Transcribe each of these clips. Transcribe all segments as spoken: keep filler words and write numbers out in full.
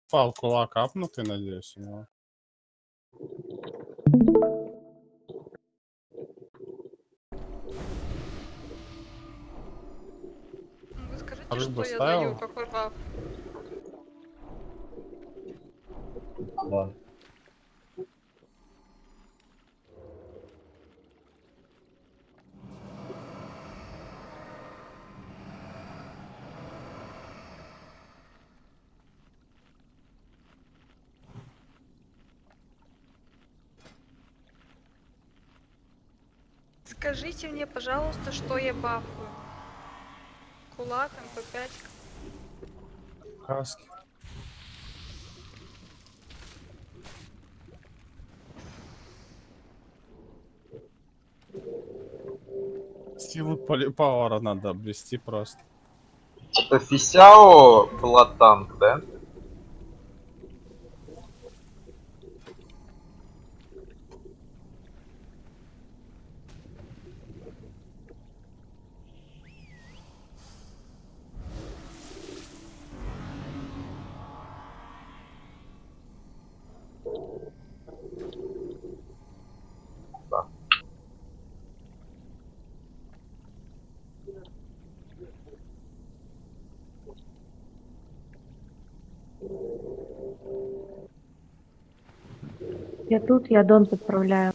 Пал кулак апнутый, надеюсь, у него. Вы скажите, Рыбу что я ставил? даю, какой баф? Да. Скажите мне, пожалуйста, что я бафую. Кулак, эм пэ пять. Хаски. Силу полипауэра надо обрести просто. Это Фисяо была танк, да? Да. Я тут, я дон подправляю.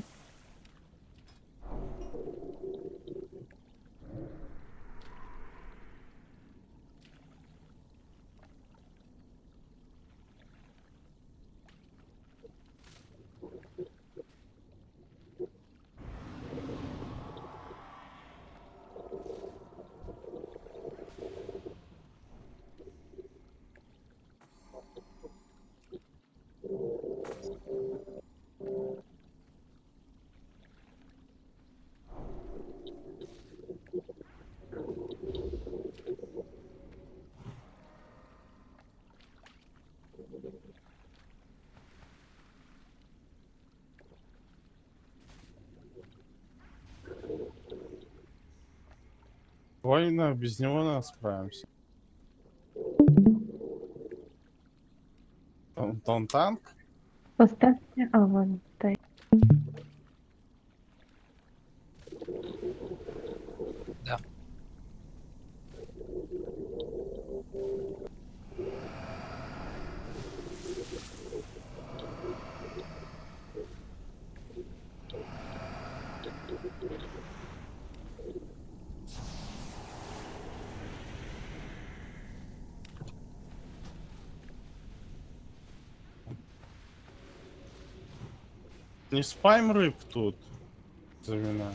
Война, без него нас справимся. Он, он танк? Поставьте, а вон стоит. Да. Не спайм рыб тут. За вина.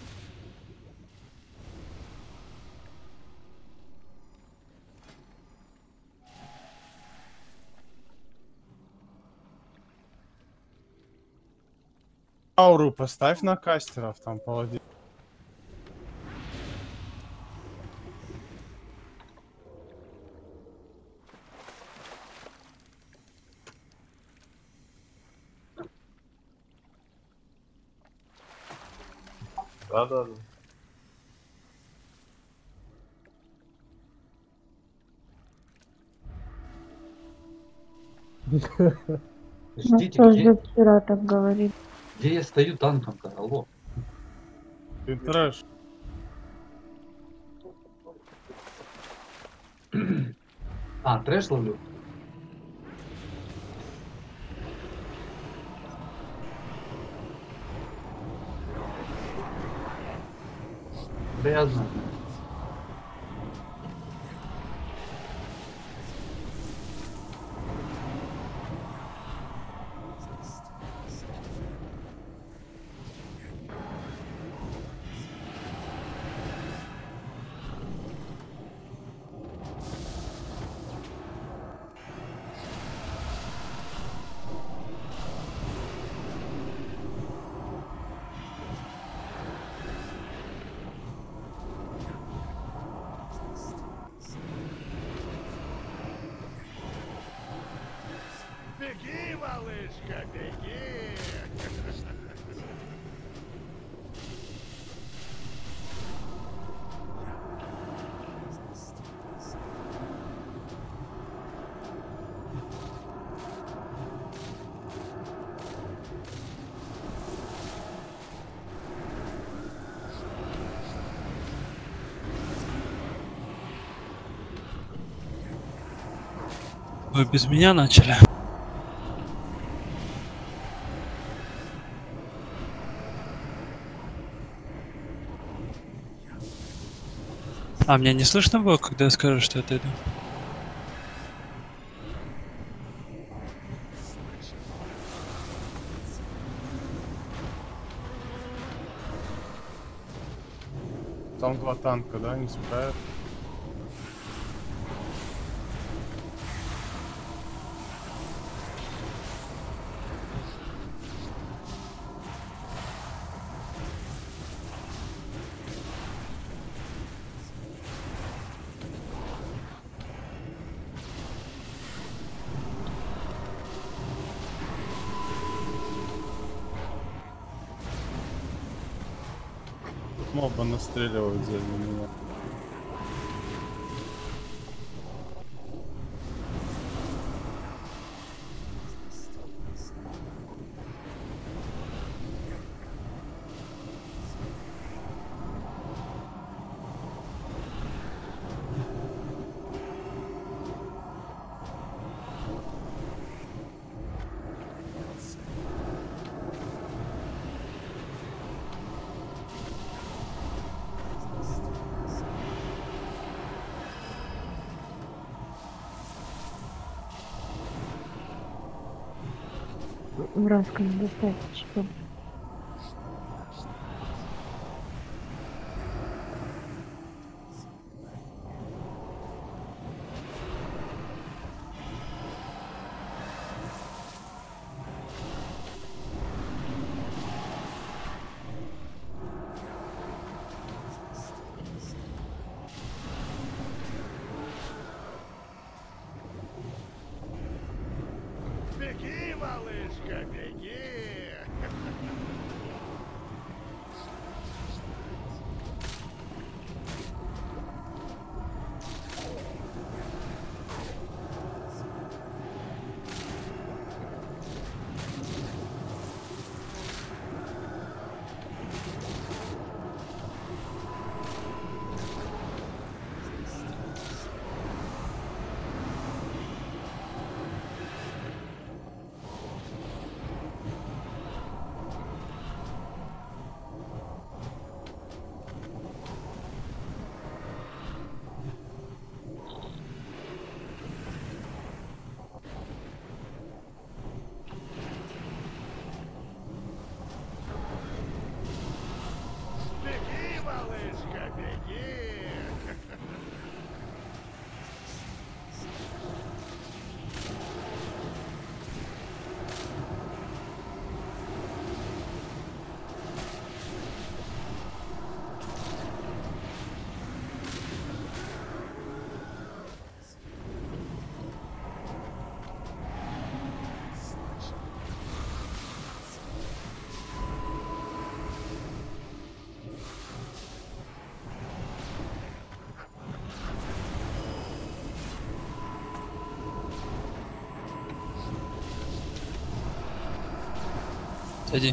Ауру поставь на кастеров, там паладин. Да, да, да. Ну Ждите, что ж где, за вчера так говорит? где я стою танком-то? Алло. Ты трэш. А, трэш ловлю? Да я знаю. Беги, малышка, беги! Вы без меня начали? А меня не слышно было, когда я скажу, что это иду? Там два танка, да, не справят? Моба настреливают за меня. Вразка не достать, что? Беги, малышка, беги! Беги, малышка, беги! Сиди.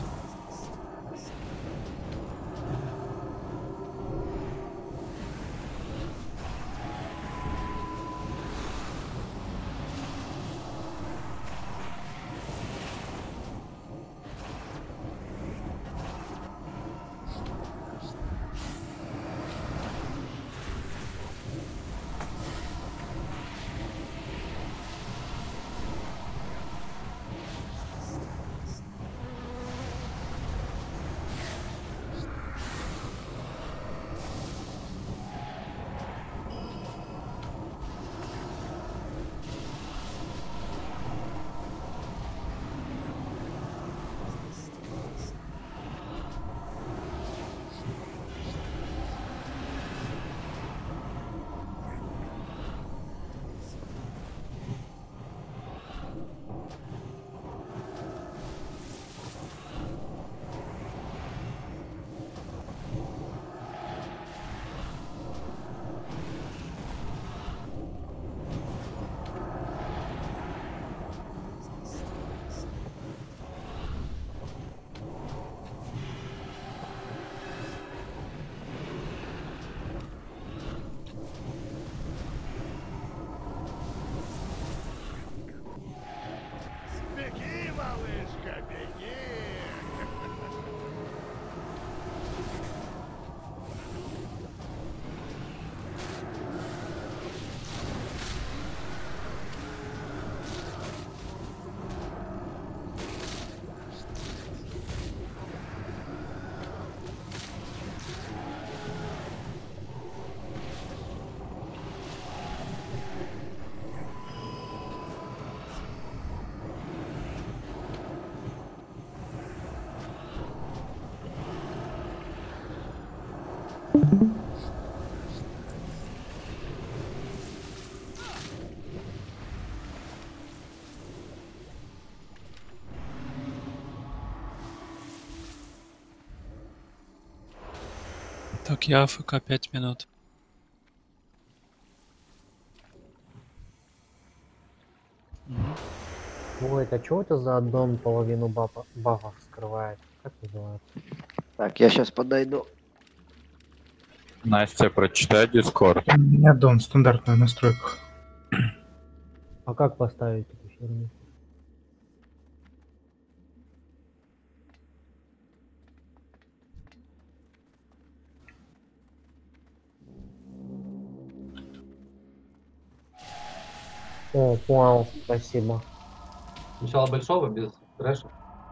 Так, я АФК пять минут. Ой, это что это за аддон половину бафа, бафов скрывает? Как называется? Так, я сейчас подойду. Настя, прочитай Дискорд. Не аддон, стандартная настройка. А как поставить эту херню? О, понял, спасибо. Сначала большого, без трэша.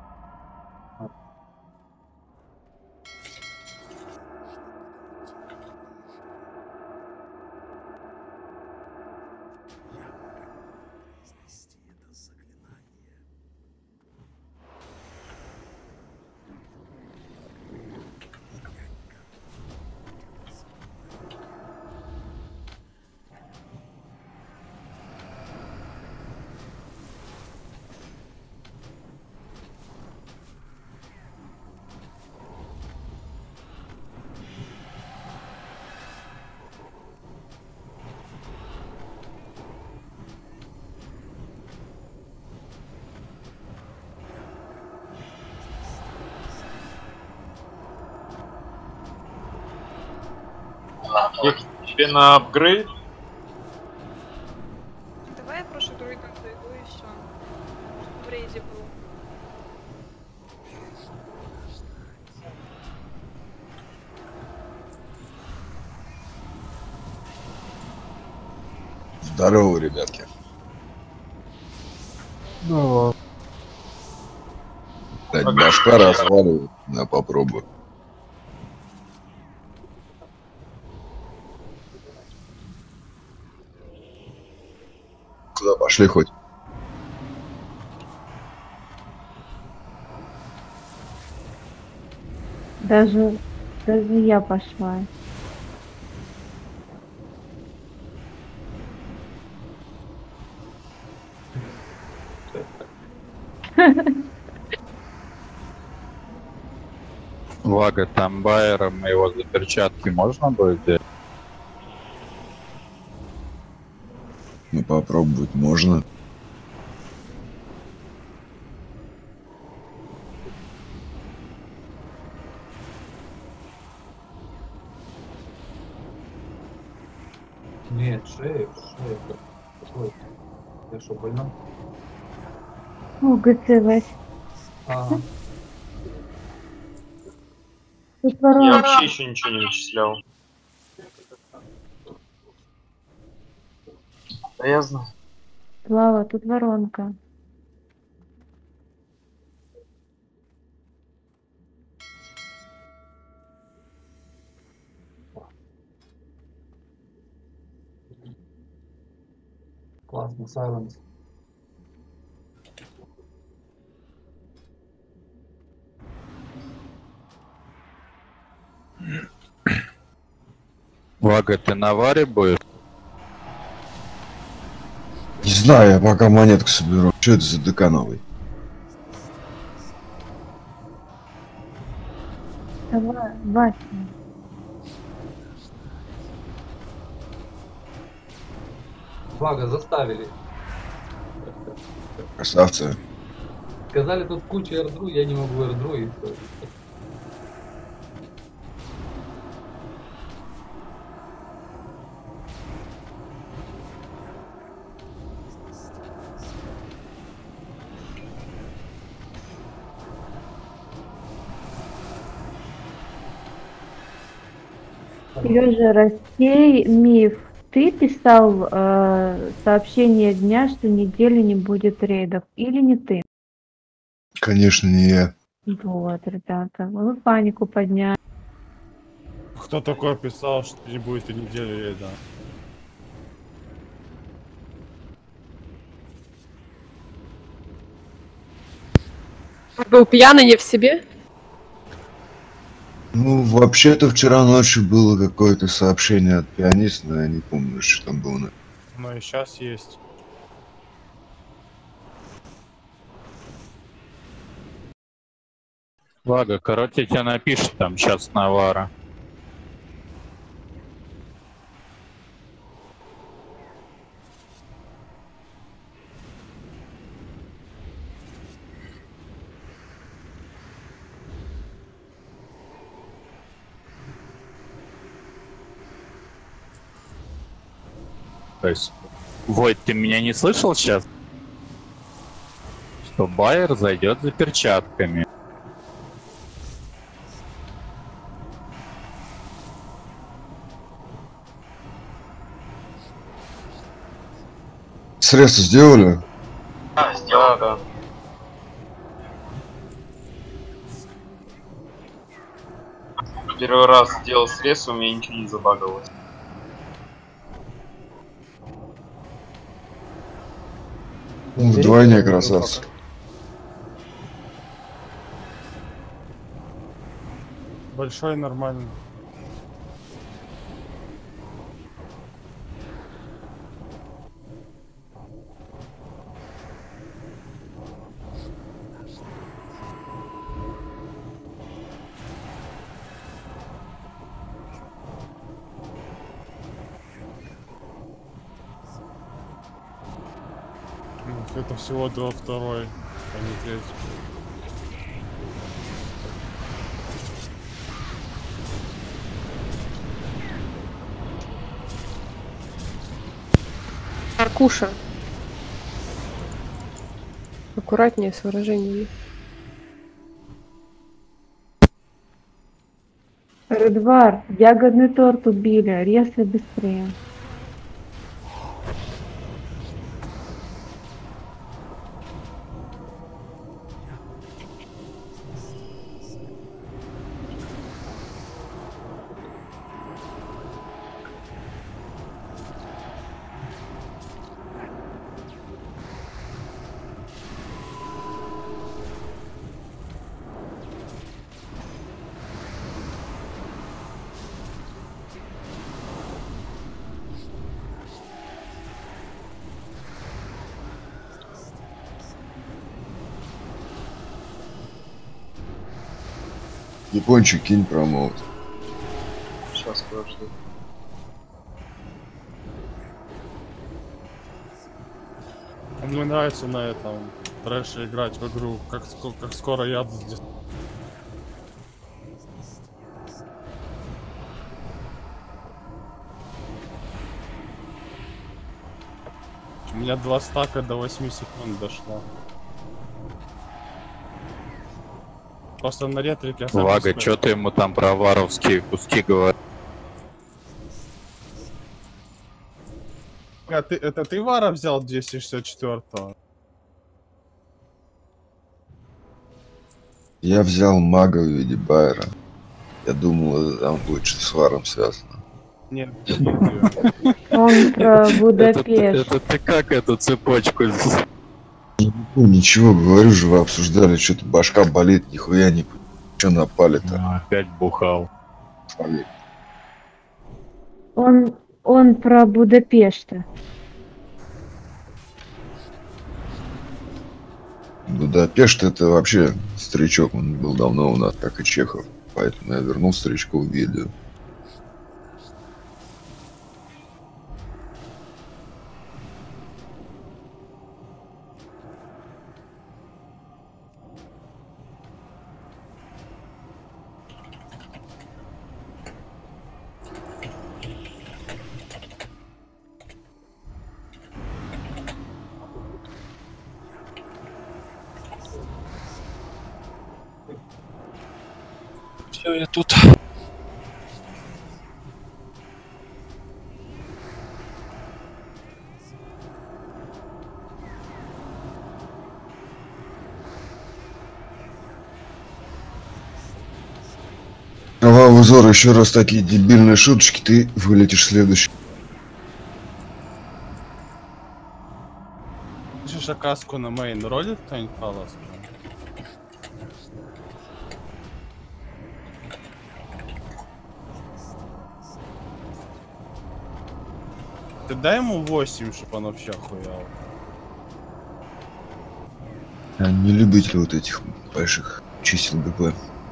Их тебе на апгрейд? Давай я прошу друидом зайду и все. В рейде был. Здорово, ребятки. Ну, Так, башка разваливает. На, попробую. Куда пошли хоть? Даже, даже я пошла. Влага, там байером его за перчатки можно будет взять? Ну, попробовать можно. Нет, шею, шею. Ой, я что, больно? О, ГЦ, Ага. тут Я ворона. вообще еще ничего не начислял. Да я знаю. Слава, тут воронка. Классно, сайленс. Влага, ты на варе будешь? Не знаю, я пока монетку соберу. Что это за ДК новый? Давай, Вася. Влага, заставили. Красавцы. Сказали, тут куча эрдру, я не могу эрдру и всё. Сережа, рассей миф. Ты писал э, сообщение дня, что неделю не будет рейдов, или не ты? Конечно, не я. Вот, ребята, вы панику подняли. Кто такой писал, что не будет и недели рейда? Был пьяный, не в себе? Ну, вообще-то вчера ночью было какое-то сообщение от пианиста, но я не помню, что там было. Но и сейчас есть. Ладно, короче, тебе напишет там сейчас Навара. То есть, Войт, ты меня не слышал сейчас? Что Байер зайдет за перчатками. Средства сделали? А, сделал, да. Первый раз сделал средства, у меня ничего не забагалось. Вдвойне красавцы. Большой нормальный. Это всего до второй, а не третий. Аркуша. Аккуратнее с выражениями. Редвар, ягодный торт убили, резко быстрее. Япончик, кинь промоут. Сейчас, подожди. Мне нравится на этом трэше играть в игру, как, ско- как скоро яд здесь. У меня два стака до восьми секунд дошло. Просто на ретрике особенно Вага, стоит. что ты ему там про варовские куски говоришь? А ты, это ты Вара взял двести шестьдесят четвёртого? Я взял мага в виде Байера. Я думал, это там будет что с варом связано. Нет, нет. Он про Будапешт. Это ты как эту цепочку? Ну, ничего, говорю же, вы обсуждали, что-то башка болит, нихуя не... Что напали-то? Опять бухал. Он, он про Будапешта. Будапешт это вообще старичок, он был давно у нас, как и Чехов. Поэтому я вернул старичку в гильдию. Все, я тут. Кровавый взор, еще раз такие дебильные шуточки, ты вылетишь следующий. Слышишь, а каску на мейн ролит кто-нибудь палас? Ты дай ему восемь, чтобы он вообще охуял. Я не любитель вот этих больших чисел ГП.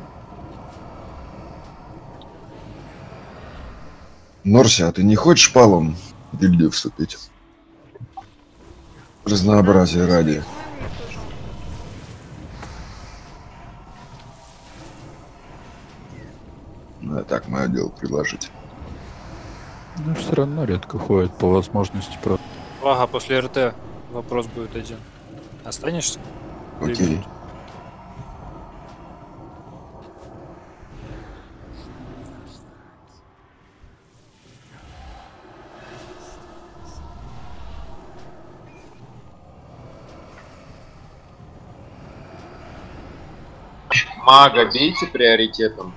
Норси, а ты не хочешь палом в гильдию вступить? Разнообразие ради. Ну, а так мое дело предложить. Ну, все равно редко ходит, по возможности просто. Ага, после РТ вопрос будет один. Останешься? Окей. Мага бейте приоритетом.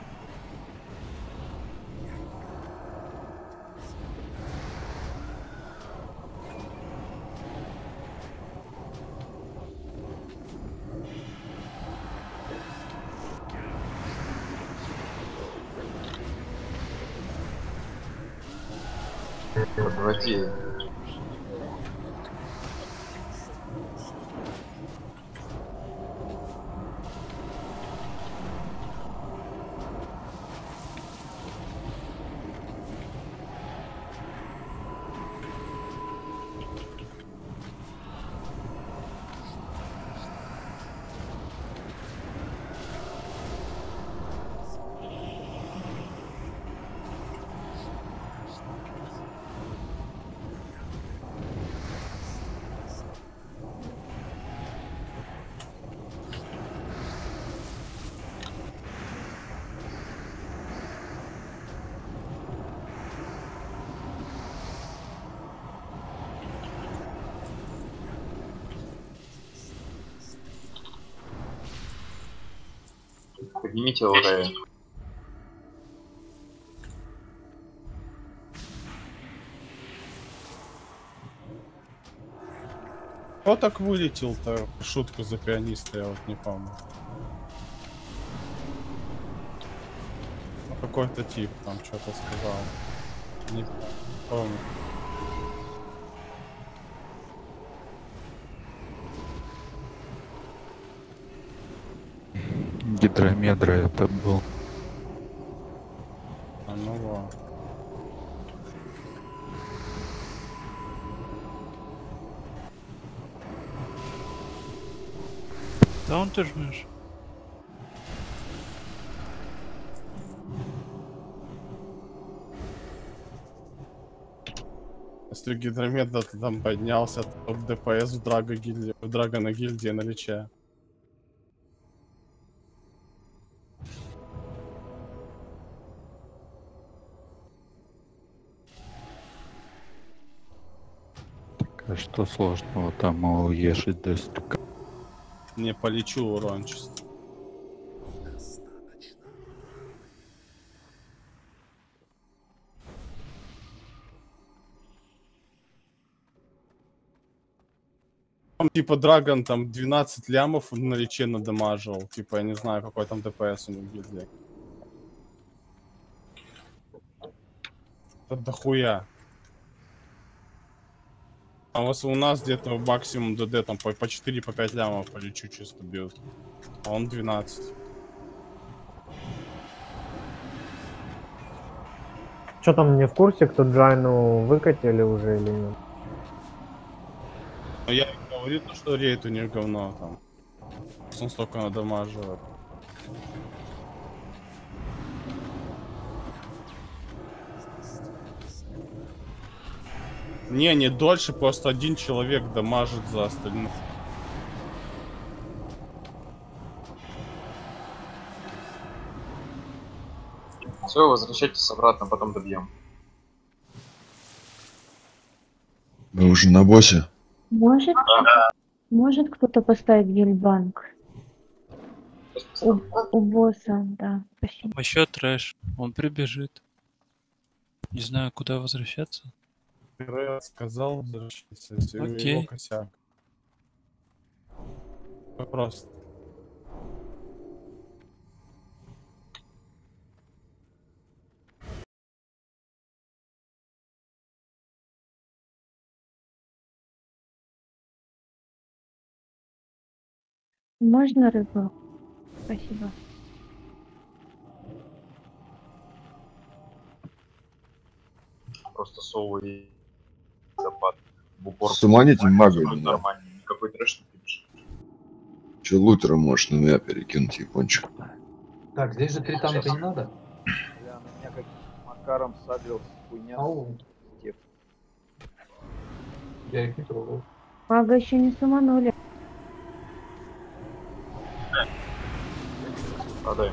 Воде. Поднимите Лорея. Кто так вылетел-то? Шутку за пианиста, я вот не помню. Ну, какой-то тип там что-то сказал. Не помню. Гидромедра это был. А ну во. Да он ты жмешь. Если гидромедра ты там поднялся, топ ДПС в Драго гильдии, в Драгона гильдии на Личе. А что сложного там уешить дестрика? Не полечу урон чисто. Там, типа Драгон там двенадцать лямов на Личе надамажил. Типа я не знаю, какой там ДПС у них гильдии. Это дохуя. А у вас у нас где-то максимум ДД там по, по четыре по пять лямов полечу чисто бьют. А он двенадцать. Что там, не в курсе, кто Джайну выкатили уже или нет? Но я говорю, что рейд у них говно там. Он столько надамаживает. Не, не дольше, просто один человек дамажит за остальных. Все, возвращайтесь обратно, потом добьем. Вы уже на боссе? Может, Да. может кто-то поставить гильбанк? У, у босса, да, спасибо. Еще трэш. Он прибежит. Не знаю, куда возвращаться. Я сказал, возвращайся, если Окей. его косяк. Просто. Можно рыбу? Спасибо. Просто сову и запад в упор. Суманите мага, да. Нормально, никакой трэш не прибежит. Че лутера можешь на меня перекинуть, япончик? Так, здесь же три танка не надо? Бля, на меня каким макаром садрился хуйня. Ау. Тек. Я их не трогал. Мага еще не суманули. Падаем.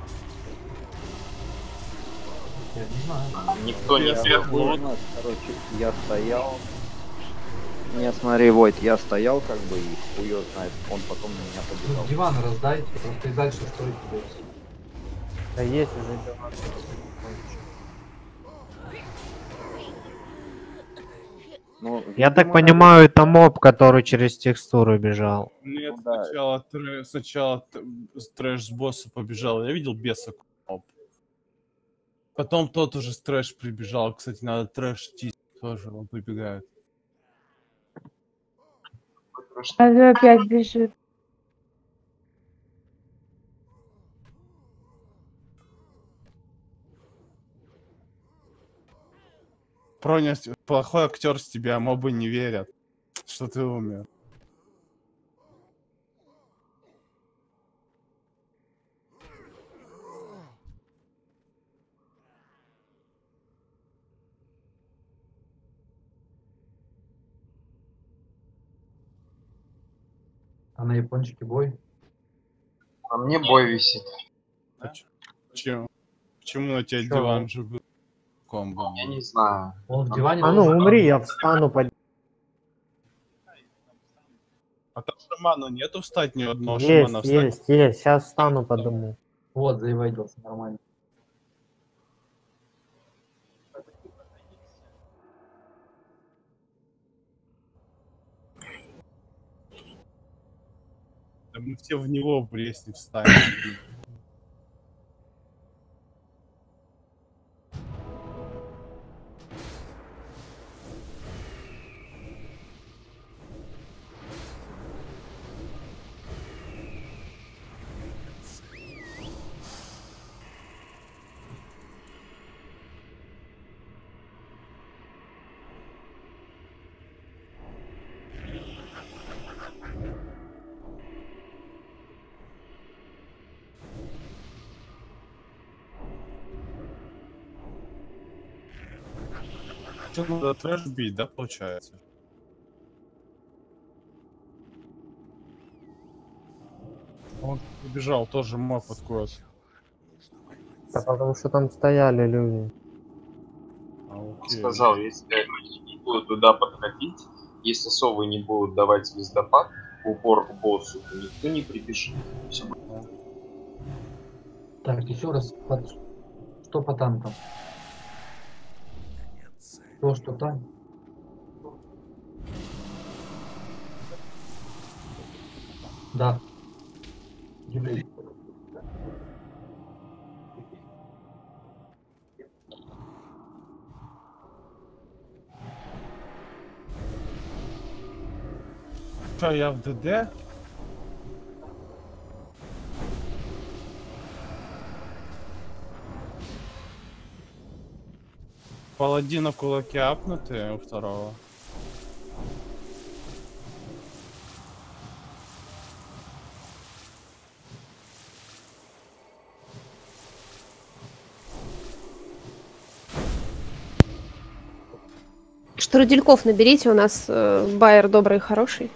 Я не знаю. Никто не Я сверху. хуй знает, короче, я стоял. Не, смотри, Войт, я стоял как бы и хуё знает, он потом на меня побежал. Ну, диван раздайте, просто и дальше стойте дальше. Да есть уже диван. Ну, Я так видимо, понимаю, это моб, который через текстуру бежал. Нет, Ну да. сначала, трэ- сначала т- с трэш с босса побежал. Я видел беса. Оп. Потом тот уже с трэш прибежал. Кстати, надо трэш чистить тоже, он прибегает. Мага опять бежит. Проня, с- плохой актер с тебя, мобы не верят, что ты умер. А на япончике бой? А мне бой висит. Почему? Почему на тебя Чё? диван же был? Комбо. Я не знаю. Он в диване А ну должен- умри, я встану под... А там шамана нету встать ни одного Есть, шамана встать? есть, есть. Сейчас встану под дому. Вот, заевайдился нормально. Да мы все в него в не встанем. Что, надо трэш бить, да, получается? Он убежал, тоже мог откроется. Да потому что там стояли люди. А, окей. Сказал, если они не будут туда подходить, если совы не будут давать звездопад в упор к боссу, то никто не прибежит. Всё будет. Так, еще раз, под- что по танкам? То, что там. Да. Юлей. Что, я в ДД? Паладина кулаки апнутые у второго. Штрудельков наберите, у нас э, байер добрый и хороший.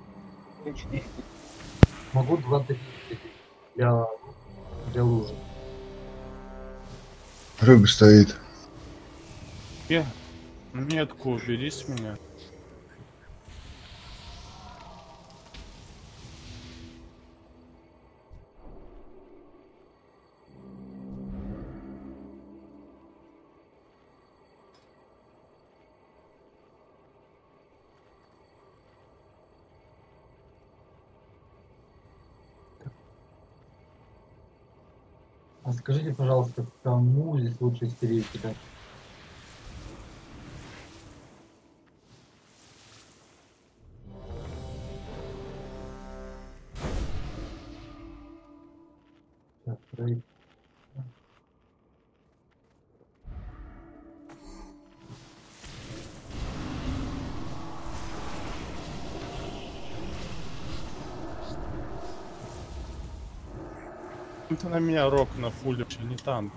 Могу двадцать для, для лужи. Рыба стоит. Е, метку убери с меня. А скажите, пожалуйста, кому здесь лучше стереть кидать? троих. Это на меня рок на фуле, не танк.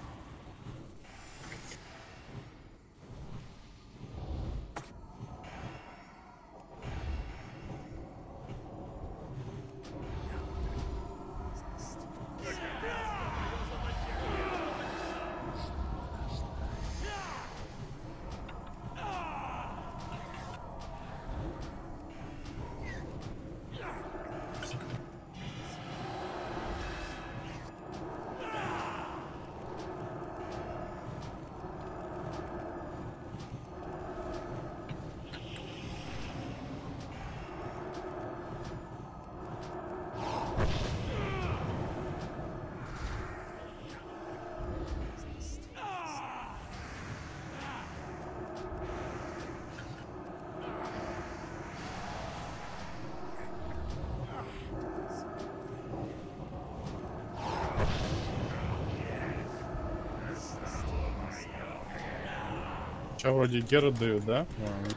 Сейчас вроде Гера дают, да? А.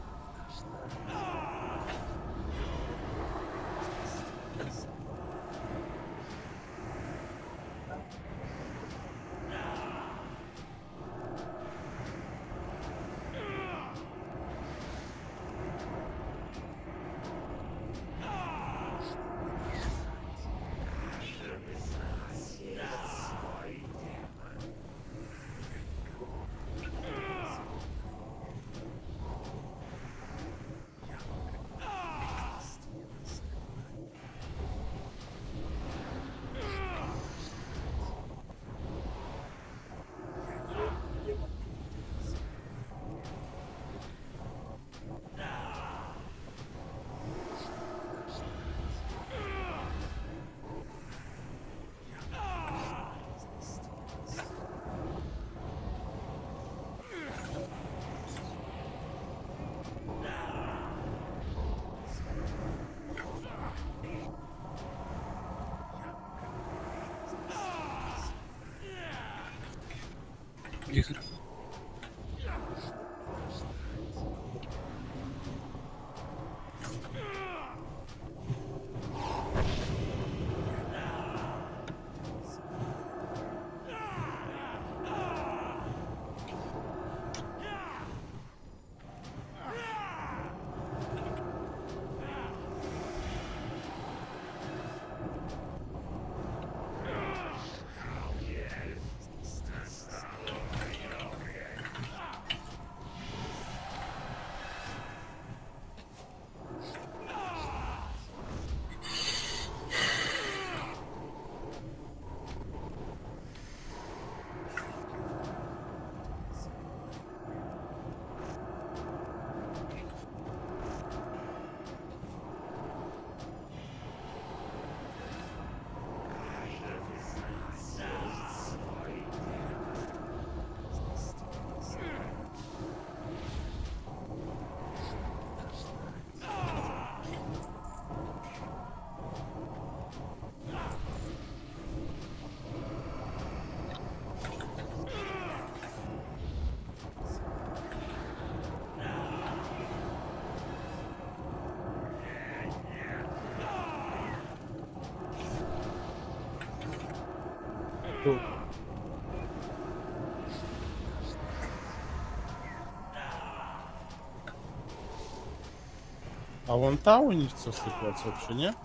Игорь. Тут. А вон там у них все сыпается вообще, не?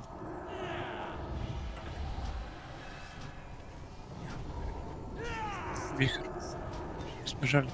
Вихрь. Сбежали.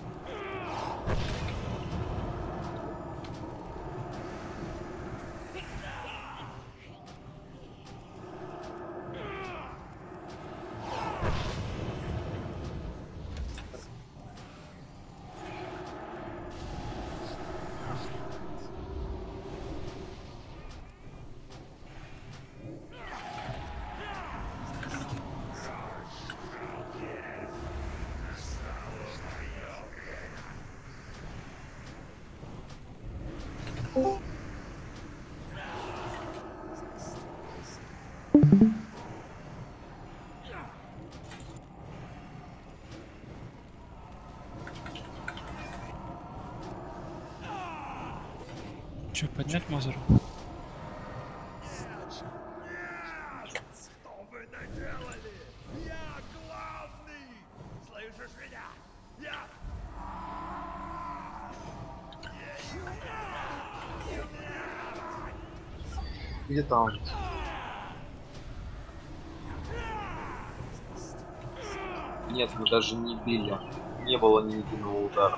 Че, поднять Мазер? Что вы наделали? Я главный! Слышишь меня? Я... Где там? Нет, мы даже не били. Не было ни единого удара.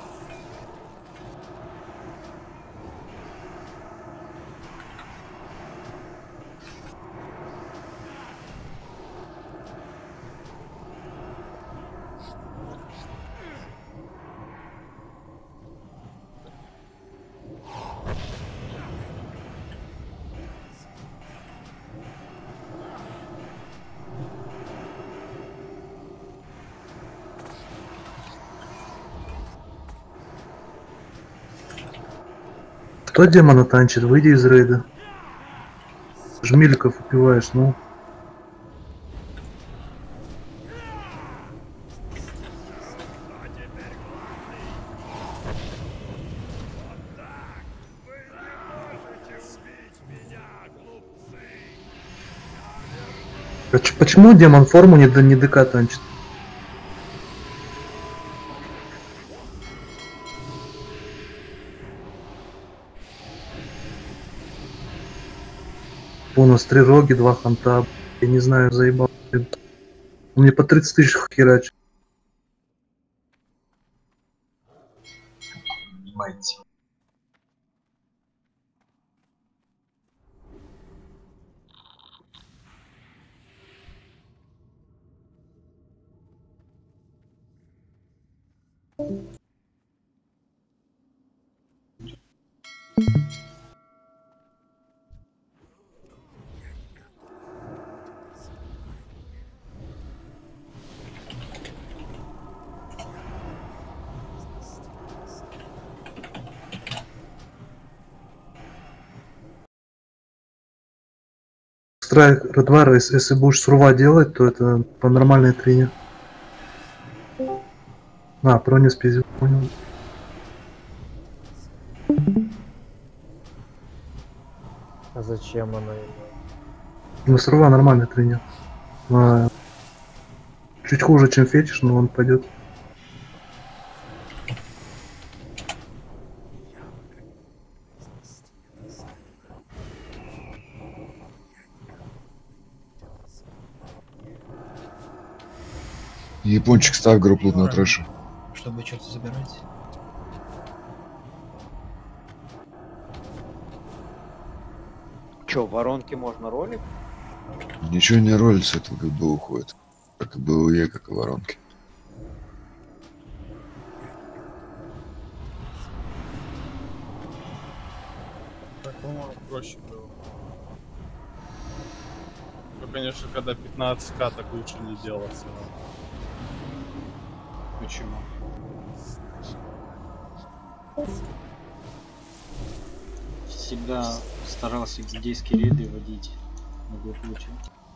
Кто демона танчит? Выйди из рейда. Жмиликов убиваешь, ну. А ч- почему демон форму не, д- не ДК танчит? У нас три роги, два ханта. Я не знаю, заебал. Он мне по тридцать тысяч херачит. Понимаете. Страйк, Редвар, если, если будешь сурва делать, то это по нормальной трине. А, броню спиздил, понял. А зачем она ему? Ну, сурва нормальная трине. А, чуть хуже, чем фетиш, но он пойдет. Япончик, ставь группу на трэше. Чтобы что-то забирать. Чё, воронки можно ролик? Ничего не ролится, это как бы уходит. Как и БУЕ, как и воронки. Так, по-моему, проще было. Ну, конечно, когда пятнадцать ка, так лучше не делать. Почему? Всегда старался гильдейские рейды водить на благополучие.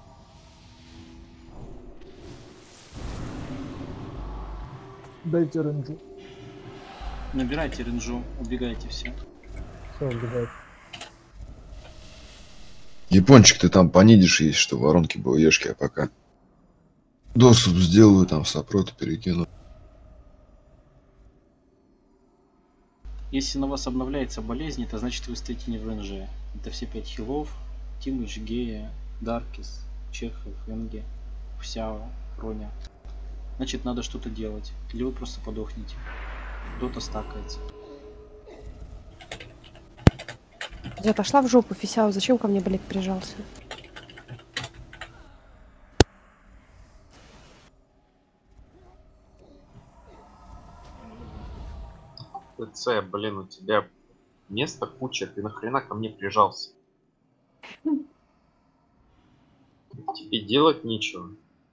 Дайте ренджу. Набирайте ренджу, убегайте все. Все, убегайте. Япончик, ты там понидишь, есть что воронки БУЕшки, а пока доступ сделаю, там сопроты перекину. Если на вас обновляется болезнь, это значит вы стоите не в ренже. Это все пять хилов, Тимыч, Гея, Даркис, Чехов, Энге, Всяо, Роня. Значит, надо что-то делать. Или вы просто подохнете. Дота стакается. Я пошла в жопу, Фисяо, зачем ко мне, блядь, прижался? ТЦ, блин, у тебя места куча, ты нахрена ко мне прижался? Тебе делать нечего.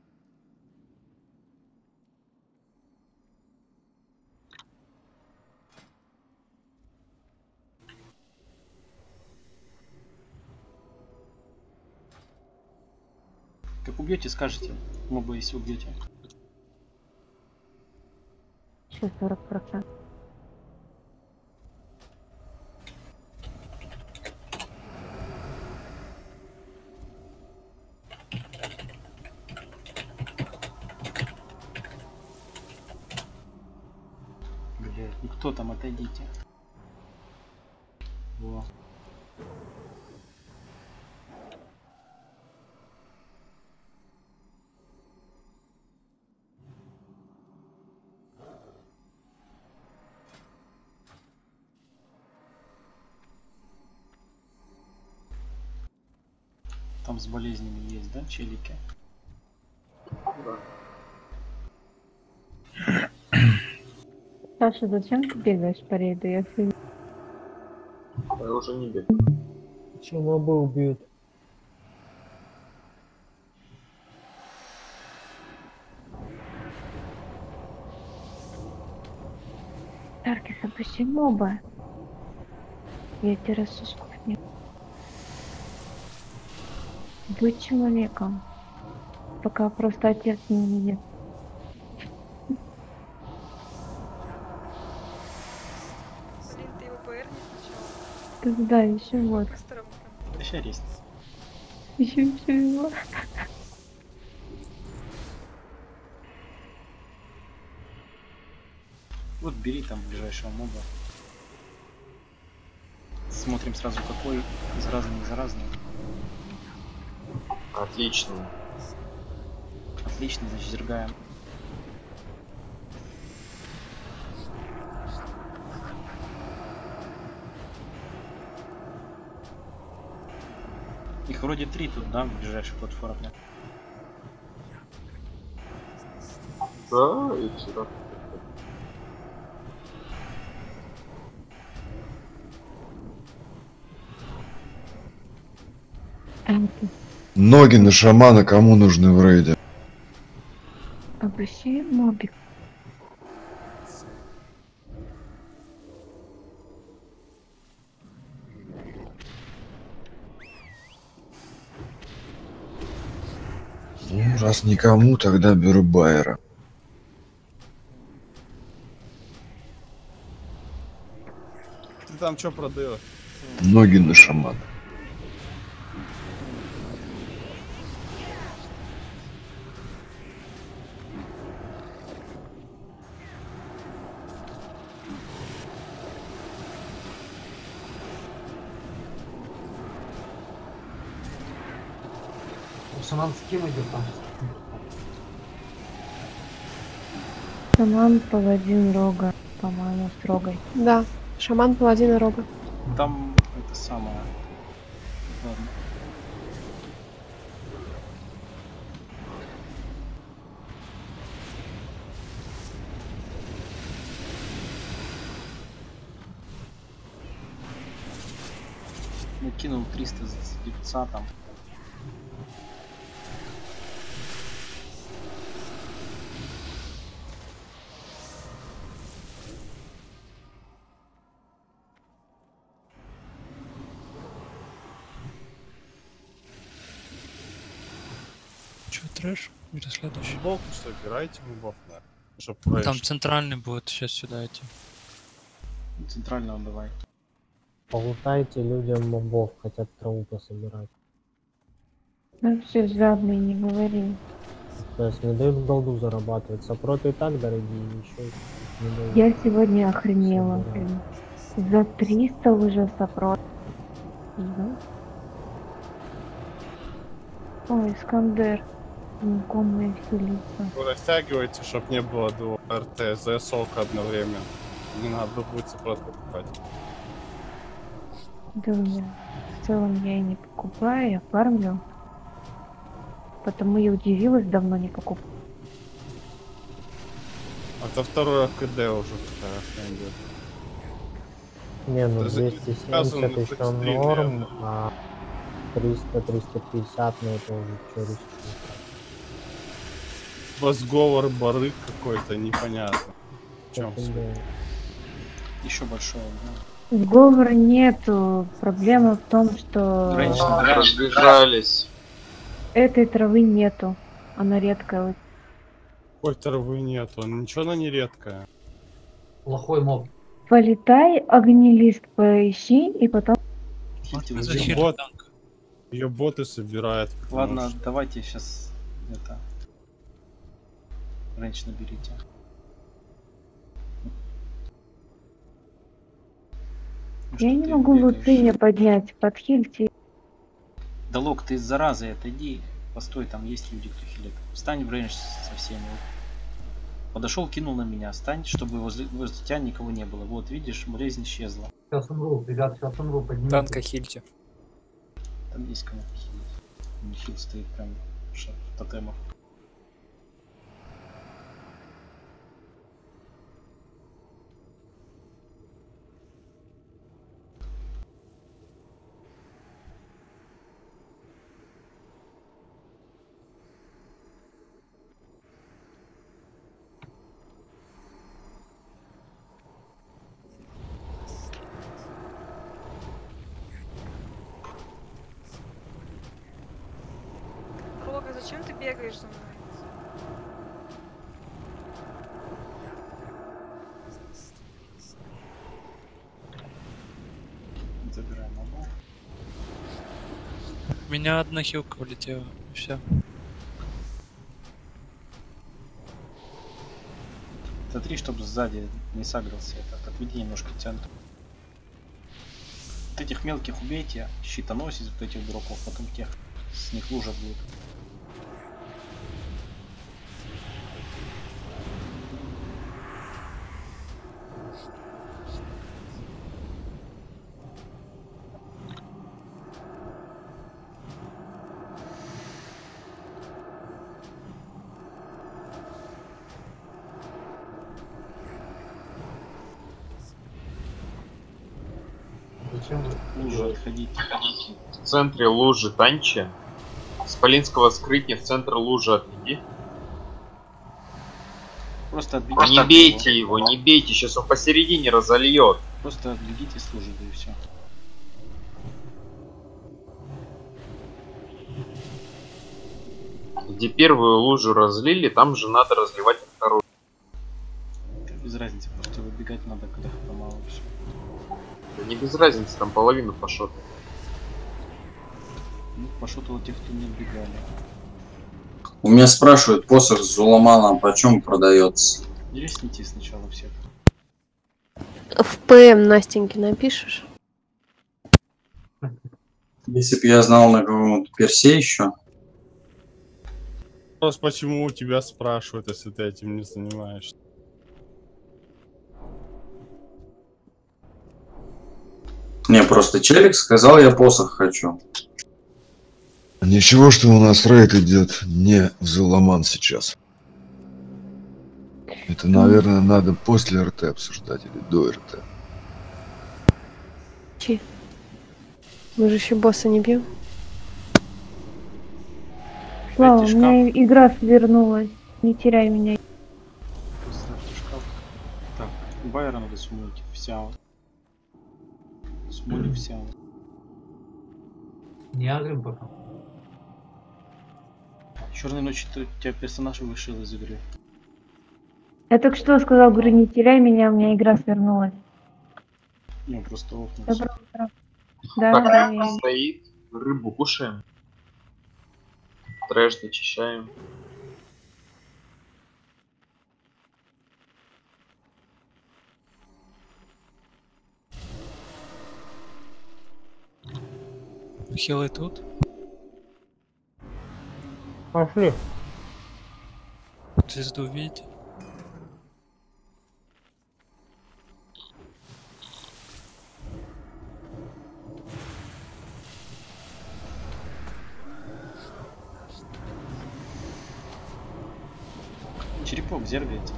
Как убьете, скажете. Моба, если убьете. Сейчас сорок процентов. Кто там? Отойдите. Во. Там с болезнями есть, да, челики? Да. Саша, зачем ты бегаешь по рейду? Я фиг- Я уже не бегаю. Чем мобы убьют? Таркис, опусти моба. Я тебе рассуску нет. Будь человеком. Пока просто отец не увидит. Блин, ты его ПР не сначала. Да, еще вот. Быстрым прям. Еще арест. Еще, еще его. Вот бери там ближайшего моба. Смотрим сразу какой. Заразный, не заразный. Отлично. Отлично, значит, зергаем. Их вроде три тут, да, в ближайшей платформе. Да, и сюда. Ноги на шамана кому нужны в рейде? Опусти мобик. Ну, раз никому, тогда беру Байера. Ты там что продаешь? Ноги на шамана. Шаман с кем идет там? Шаман, паладин, рога. По-моему, с рогой. Да, шаман, паладин и рога. Там это самое. Ладно. Накинул триста с певца там. Че, трэш? Или следующий? Мобов собирайте мобов, да. Чтоб Там рэш. центральный будет сейчас сюда идти. Центрального давай. Полутайте людям мобов, хотят траву пособирать. Ну все, жадный, не говори. То есть не дают голду зарабатывать. Сопроты и так дорогие, еще не дают. Я сегодня охренела, блин. За триста уже сопрот. Да? Ой, Искандер. Знакомые все лица. Вы растягиваете, чтобы не было двух РТ, ЗСОка одновременно. Не надо будет сопрот покупать. Да у меня в целом я и не покупаю, я фармлю. Потому я удивилась, давно не покупаю. А то второй АКД уже такая хрень идет. Не, ну Это за- двести сказано, семьдесят ну, еще хоть длинные, норм, а триста триста пятьдесят, ну это уже чересчур. Возговор, барык какой-то, непонятно. В чем суть? Еще большой, да. Сговора нету. Проблема в том, что Женщины разбежались. этой травы нету. Она редкая. Какой травы нету, ничего она не редкая. Плохой моб. Полетай, огнелист поищи, и потом... Ее, бот, ее боты собирают. потому Ладно, что- давайте сейчас это. Женщину берите. Я не могу Луцине поднять, подхильте. Да, Лок, ты зараза, отойди. Постой, там есть люди, кто хилит. Встань в рейндж со всеми. Подошел, кинул на меня. Встань, чтобы возле, возле тебя никого не было. Вот, видишь, болезнь исчезла. Сейчас умру, ребят, сейчас умру, поднимите. Танка хильте. Там есть кому похилить. Не хил стоит прям в тотемах. Рога, зачем ты бегаешь за мной? Забираем оба. У меня одна хилка улетела. Все. Смотри, чтобы сзади не сагрился этот. Отведи немножко центр. Вот этих мелких убейте, щитоносец, вот этих дураков, потом тех с них лужа будет. Зачем лужи отходить? В центре лужи танчи. С Полинского скрытни в центр лужи отведи. Просто отбегите. Не бейте его, не бейте, сейчас он посередине разольет. Просто отбегите с лужи, да и все. Где первую лужу разлили, там же надо разливать вторую. Без разницы, просто выбегать надо, когда хп мало, все. Да не без разницы, там половину пошот. Ну, пошотало тех, кто не отбегали. У меня спрашивают, посох с Зуламаном почем продается? Ресните сначала всех. В ПМ Настеньке напишешь? Если бы я знал на каком-то персе еще. Вопрос, почему у тебя спрашивают, если ты этим не занимаешься? Не, просто челик сказал, я посох хочу. Ничего, что у нас рейд идет не в Зуламан сейчас. Это, наверное, надо после РТ обсуждать или до РТ. Чи? Мы же еще босса не бьем. Слава, у меня игра свернулась. Не теряй меня. Поставьте шкаф. Так, Байера надо смолить. Вся. Смоли вся. Не агрим пока. Черной ночи у тебя персонаж вышел из игры. Я только что сказал, говорю, не теряй меня, у меня игра свернулась. Ну, просто офнулся. Доброе утро. Да, Так, да, рыба я... стоит, рыбу кушаем. Трэш зачищаем. Хилы тут? Пошли. Звезду видите? Черепок зергается.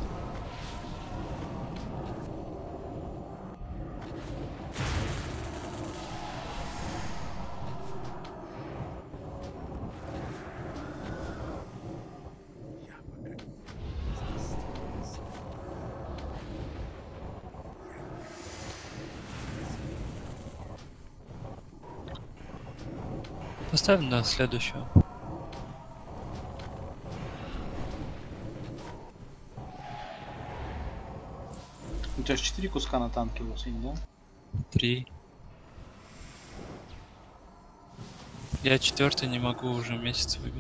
Поставим на следующего. У тебя же четыре куска на танке вот, да? Три. Я четвертый не могу уже месяц выбить.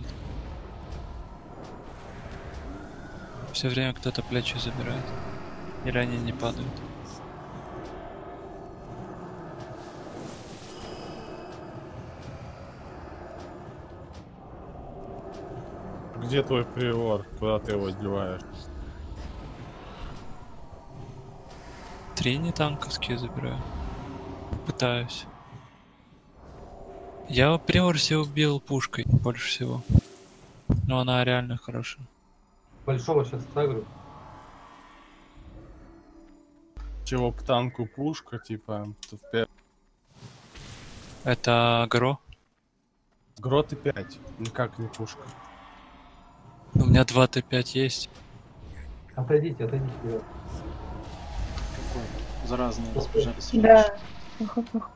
Все время кто-то плечи забирает. И ранее не падают. Где твой приор? Куда ты его деваешь? Три не танковские забираю. Пытаюсь. Я приор себе убил пушкой больше всего. Но она реально хорошая. Большого сейчас сагрю. Чего к танку пушка, типа, тут пять. Это Гро? Гро Т пять, никак не пушка. У меня два Т пять есть. Отойдите, отойдите вперед. Какой? Заразные разбежались. Да. Плохо, плохо.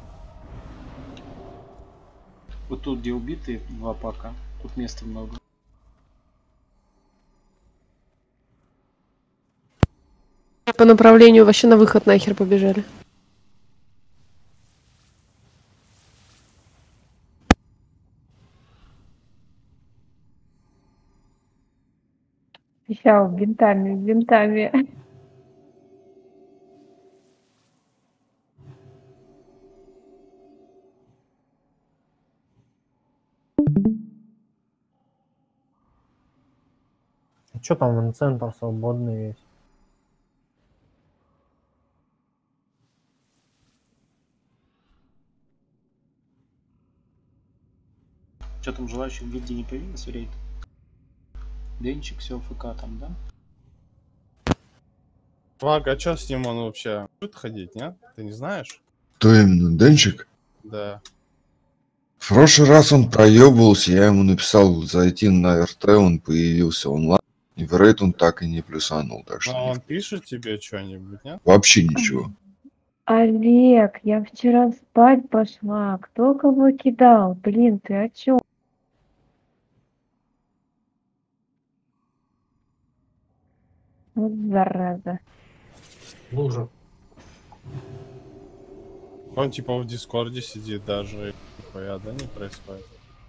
Вот тут, где убитые два пака, тут места много. По направлению вообще на выход нахер побежали. Сейчас бинтами, бинтами. Что там, вон центр свободный есть. Что там, желающих в гильдии не появилось, рейд? Денчик, все, ФК там, да? Ваг, а чё с ним он вообще будет ходить, нет? Ты не знаешь? Кто именно, Денчик? Да. В прошлый раз он проебывался, я ему написал зайти на РТ, он появился онлайн. И в рейд он так и не плюсанул, так что... А он пишет тебе что-нибудь, нет? Вообще ничего. Олег, я вчера спать пошла. Кто кого кидал? Блин, ты о чем? Вот зараза. Лужа. Он типа в Дискорде сидит даже, я, да, не происходит?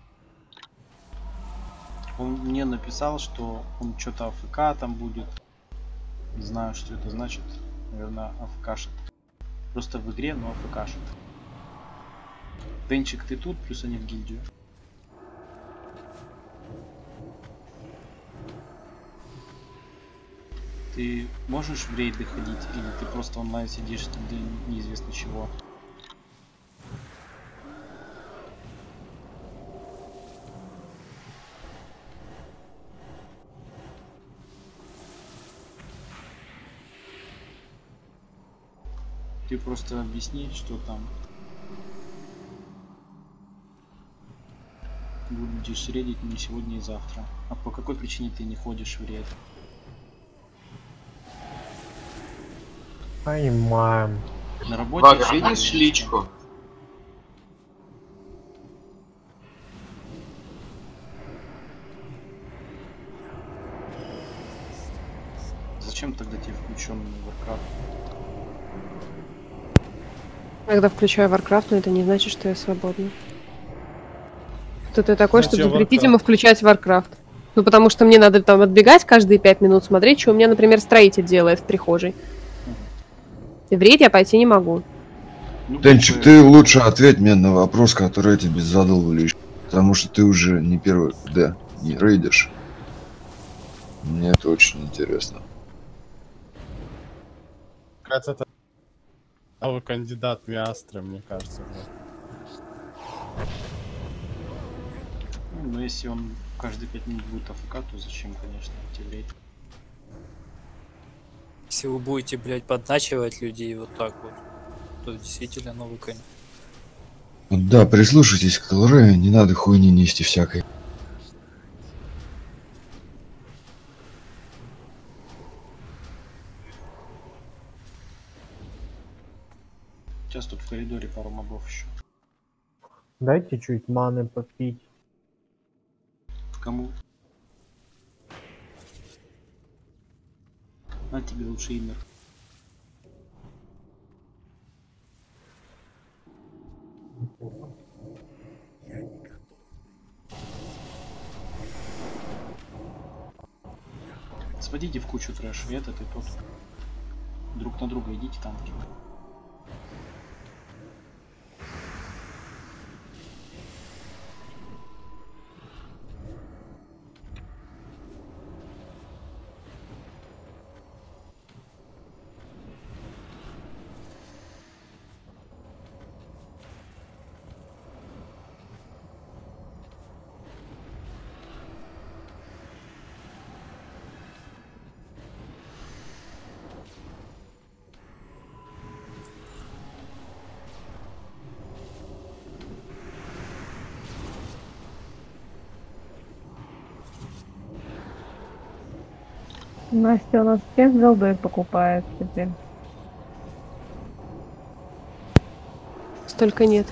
Он мне написал, что он что-то АФК там будет. Не знаю, что это значит. Наверное, АФКшит. Просто в игре, но АФКшит. Денчик, ты тут, плюс они в гильдию. Ты можешь в рейды ходить, или ты просто онлайн сидишь для неизвестно чего? Ты просто объясни, что там будешь рейдить не сегодня и завтра. А по какой причине ты не ходишь в рейд? Ай, мам. На работе Вага, видишь личку? Зачем тогда тебе включен Warcraft? Когда включаю Warcraft, но это не значит, что я свободна. Кто ты такой, чтобы запретить ему включать Warcraft? Ну, потому что мне надо там отбегать каждые пять минут, смотреть, что у меня, например, строитель делает в прихожей. И в рейд я пойти не могу. Денчик, ты лучше ответь мне на вопрос, который я тебе задал в личку. Потому что ты уже не первый, да, не рейдишь. Мне это очень интересно. Кажется, это новый кандидат Миастры, мне кажется. Ну, но если он каждые пять минут будет АФК, то зачем, конечно, идти в рейд? Если вы будете, блядь, подначивать людей вот так вот, то действительно новый конь. Да, прислушайтесь к ЛР, не надо хуйни нести всякой. Сейчас тут в коридоре пару мобов еще. Дайте чуть маны попить. Кому? На тебе лучше имер. Сводите в кучу трэш, и этот и тот. Друг на друга идите танки. Настя у нас всех голдой покупает теперь. Столько нет.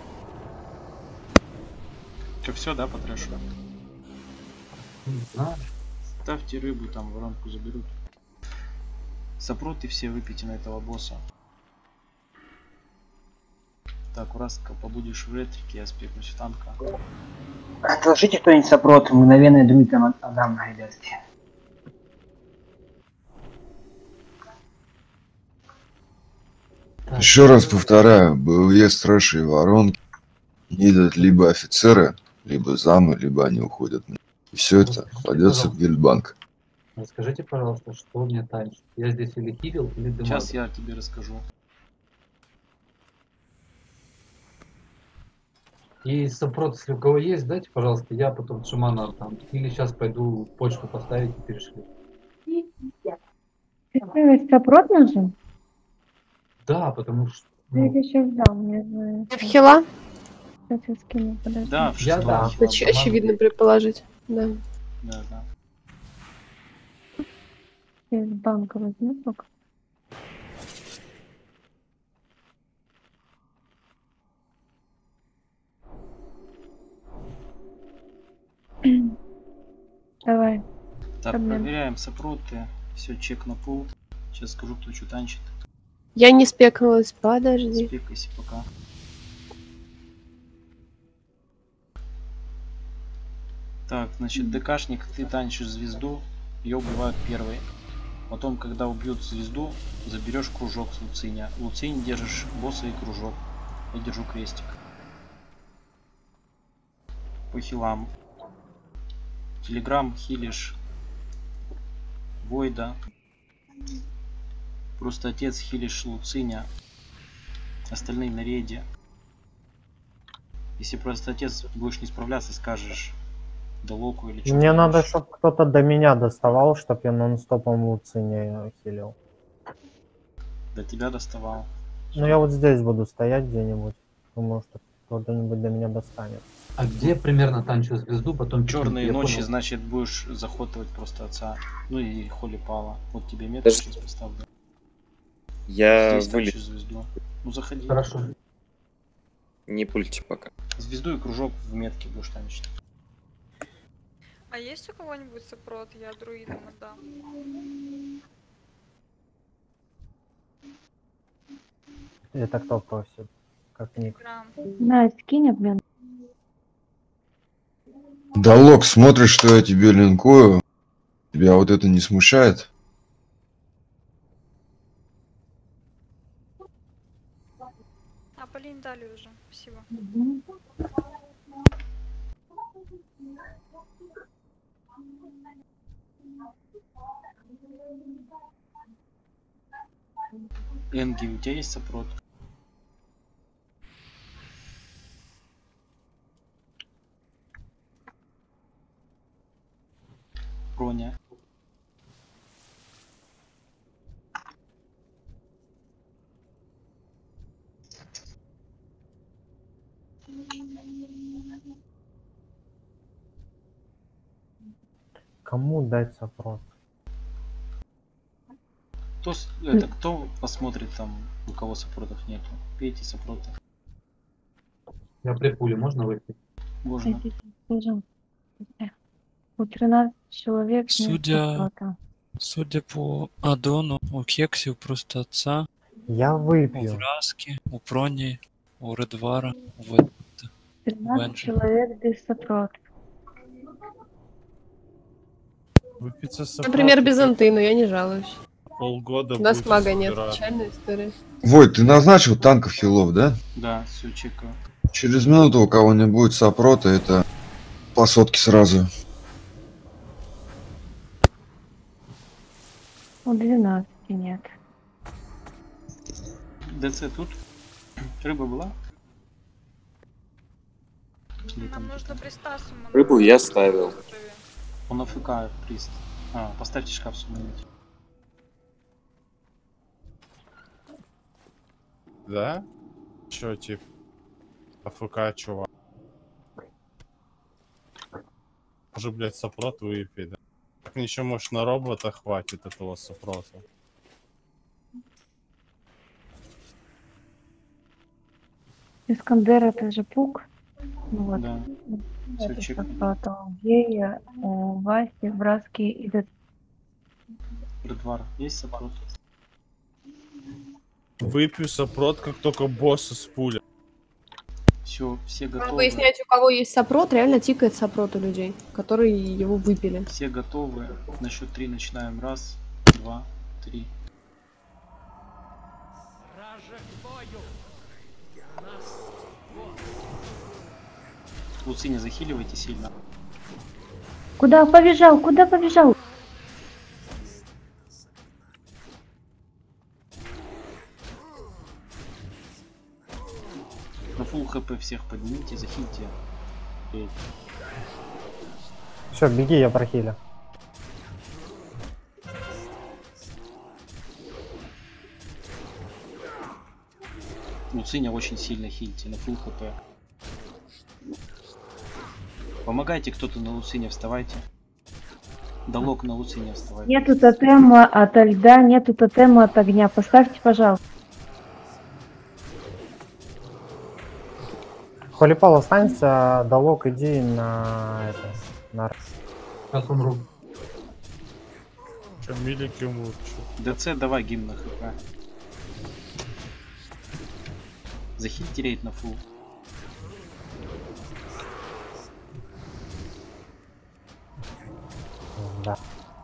Че, все, да, по трэшу? Не знаю. Ставьте рыбу, там воронку заберут. Сопроты все выпейте на этого босса. Так, Ураска, побудешь в ретрике, я спекнусь в танка. Отложите кто-нибудь сопрот, мгновенный друид там отдам, ребятки. Еще раз повторяю, БВЕ, трэши и воронки идут либо офицеры, либо замы, либо они уходят. И все это кладется в гильдбанк. Расскажите, пожалуйста, что мне танчит? Я здесь или хилил, или дымал? Сейчас я тебе расскажу. И сопрот, если у кого есть, дайте, пожалуйста, я потом шамана там. Или сейчас пойду почту поставить и перешли. Ты сопрот нужен? Да, потому что... Я тебе сейчас дам, не знаю. В хила? Сейчас я скину, подожди. Да, в Я да. Это ч- очевидно предположить. Да. Да, да. Я из банка возьму только. Давай. Так, Проблем. проверяем сопроты. Все, чек на пул. Сейчас скажу, кто что танчит. Я не спекнулась, подожди. Спекайся пока. Так, значит, ДКшник, ты танчишь звезду, ее убивают первой. Потом, когда убьют звезду, заберешь кружок с Луциня. Луцинь держишь босса и кружок. Я держу крестик. По хилам. Телеграм хилишь Войда. Просто отец хилишь Луциня. Остальные на рейде. Если просто отец будешь не справляться, скажешь Долоку или что. Мне надо, чтобы кто-то до меня доставал, чтобы я нон-стопом луцы не хилил. До тебя доставал. Ну я вот здесь буду стоять где-нибудь. Думаю, что кто-нибудь до меня достанет. А где примерно танчу звезду, потом... Черные я ночи, понял. значит, будешь захватывать просто отца. Ну и Холи Пала. Вот тебе метку Подожди. сейчас поставлю. Я Здесь вылез. танчишь звезду. Ну заходи. Хорошо. Не пульте пока. Звезду и кружок в метке будешь танчить. А есть у кого-нибудь сопрот? Я друидам отдам. Это кто просит? Как ник? Грамм. На, скинь обмен. Долог, смотришь, что я тебе линкую? Тебя вот это не смущает? А, Полин дали уже. Спасибо. Энги, у тебя есть сопрот? Броня. Кому дать сопрот? Кто, с- это, кто посмотрит там, у кого сопротов нету? Пейте сопроты. Я при пуле, можно выйти? Можно. Пожалуйста. У тринадцати человек нет Судя, сопрота. судя по аддону, у Кекси, у просто отца, Я у выпью. Враски, у Прони, у Редвара, у Вэдда, у тринадцать Венджи. человек без сопрота. Выпиться Например, без анты, но я не жалуюсь. полгода У нас будет мага нет, собираться. печальная история. Войт, ты назначил танков хилов, да? Да, все чекаю. Через минуту у кого не будет сопрота, это по сотке сразу. У двенадцати нет. ДЦ тут? Рыба была? Или там Нам нужно пристасу. Рыбу я ставил. он АФК, прист. А, поставьте шкаф суммировать. Да? Чё, тип? АФК, чувак. Уже, блядь, сопрот выпей, да? так ничего, может, на робота хватит этого сопроса. Искандер это же пук. Ну вот. Да. Всё, Это чек. что-то у Гея, у Васи, Браски и Дед. Редвар, есть сопрот? Выпью сопрот, как только босса с пуля. Все, все Надо готовы. выяснять, у кого есть сопрот, реально тикает сопрот у людей, которые его выпили. Все готовы. На счет три начинаем. Раз, два, три. Луци, не захиливайте сильно. Куда побежал? Куда побежал? На фулл хп всех поднимите, захильте. И Все, беги, я прохилю. Луциня очень сильно хильте на фулл хп. Помогайте кто-то на Луцине, вставайте. Долог на Луцине вставайте. Нету тотема от льда, нету тотема от огня. Поставьте, пожалуйста. Холипал, останься, Долог, иди на это. На... Сейчас умру. Че, милики умрут, чё? ДЦ, давай гимн на хп. Захильте рейд на фулл. Да.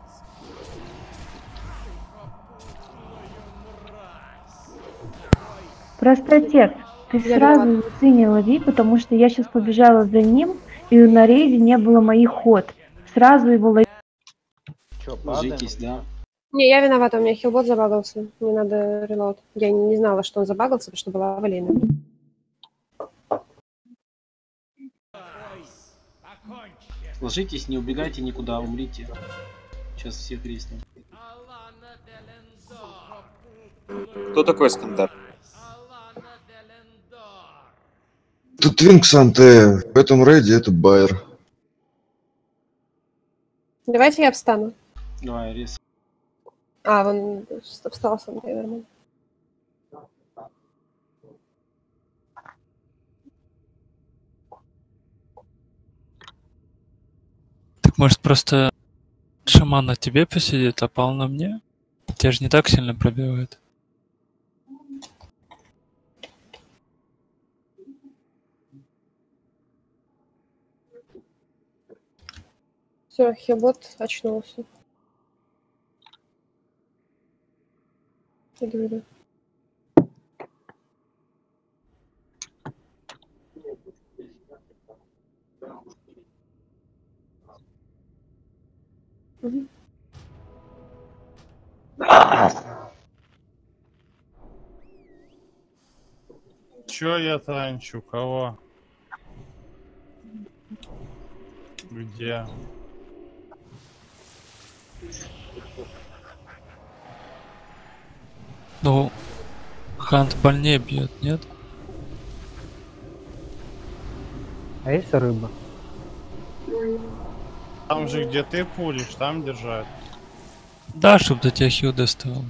Простотек, ты Я сразу виновата. Луци не лови, потому что я сейчас побежала за ним, и на рейде не было моих ход. Сразу его лови. Чё, Ложитесь, да. Не, я виновата, у меня хилбот забагался. Мне надо релоад. Я не, не знала, что он забагался, потому что была аварийна. Ложитесь, не убегайте никуда, умрите. Сейчас всех резнем. Кто такой Искандар? Тут Твинкс Анте, в этом рейде это Байер. Давайте я встану. Давай, рез. А, вон встал сам, наверное. Так может просто шаман на тебе посидит, а пал на мне? Тебя же не так сильно пробивает. Все, хилбот очнулся. Иду, иду. Мгм. Чё я танчу? Кого? Где? Ну, Хант больнее бьет, нет? А есть рыба? Там же, где ты пулишь, там держать. Да, чтоб до тебя хил доставал.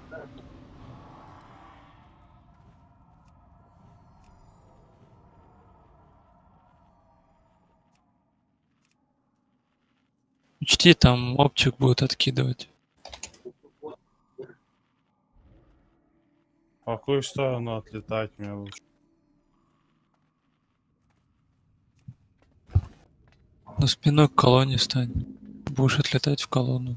Учти, там оптик будет откидывать. В какую сторону отлетать мне лучше? Ну, спиной к колонне стань. Будешь отлетать в колонну.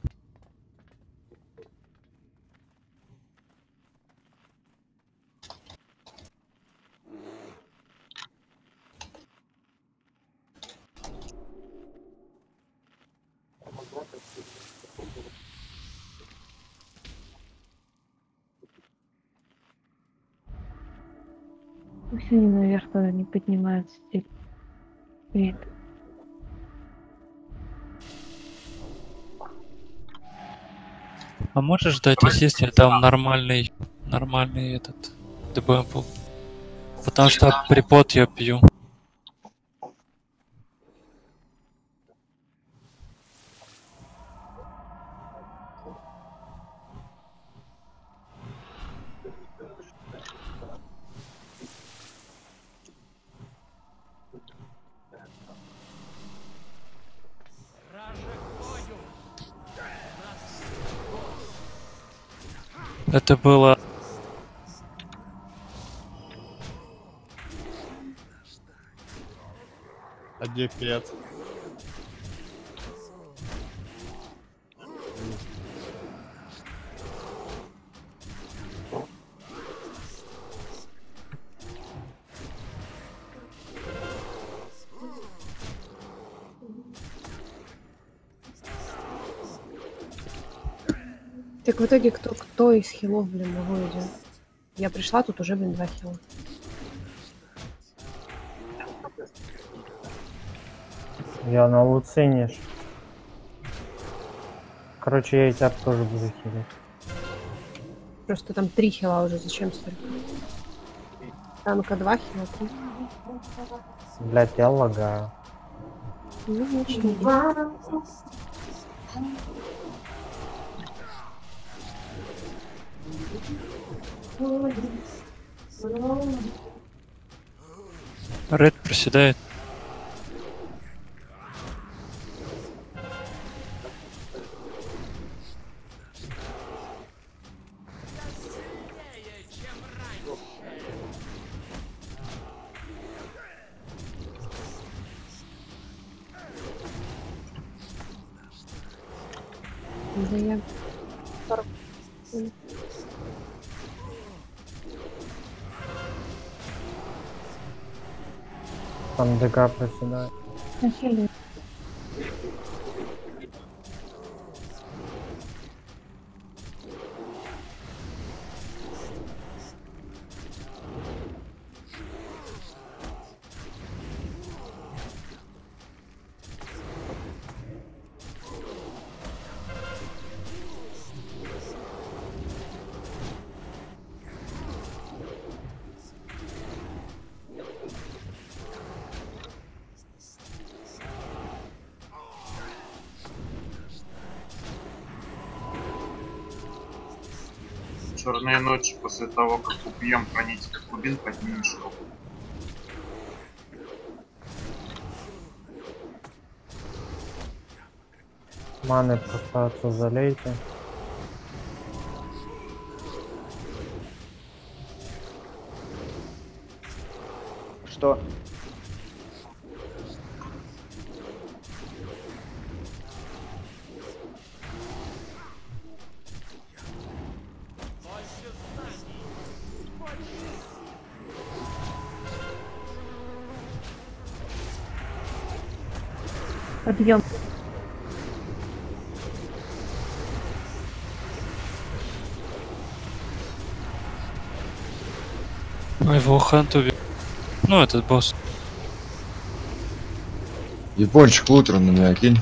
Пусть они наверх тогда не поднимаются. Привет. А можешь дать ассист, если там нормальный, нормальный этот ДБ был? Потому что припод я пью. Это было... А где пет? Так в итоге кто, кто из хилов, блин, на выводе? Я пришла, тут уже, блин, два хила. Я на Луцине. Короче, я и тебя тоже буду хилить. Просто там три хила уже, зачем столько? Танка два хила, три. Блять, я лагаю. Ну, значит, не Ред проседает. Да я... Там ДК проседает. Черные ночи, после того, как убьем хранителя глубин, поднимешь руку. Маны просто отцу залейте. Что? Подъем. Его хант убил. Ну, этот босс. Япончик лутер на меня кинь.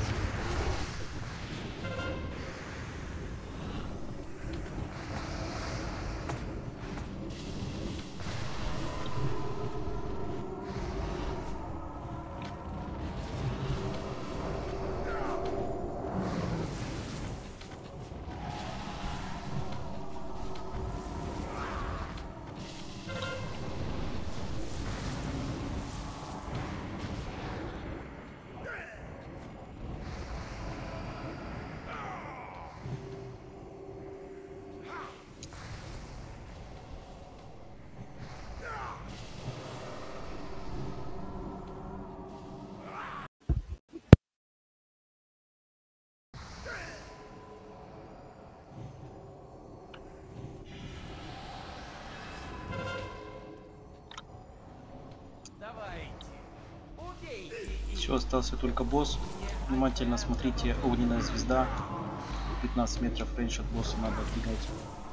Все, остался только босс. Внимательно смотрите, огненная звезда. пятнадцать метров рейндж от босса надо отбегать.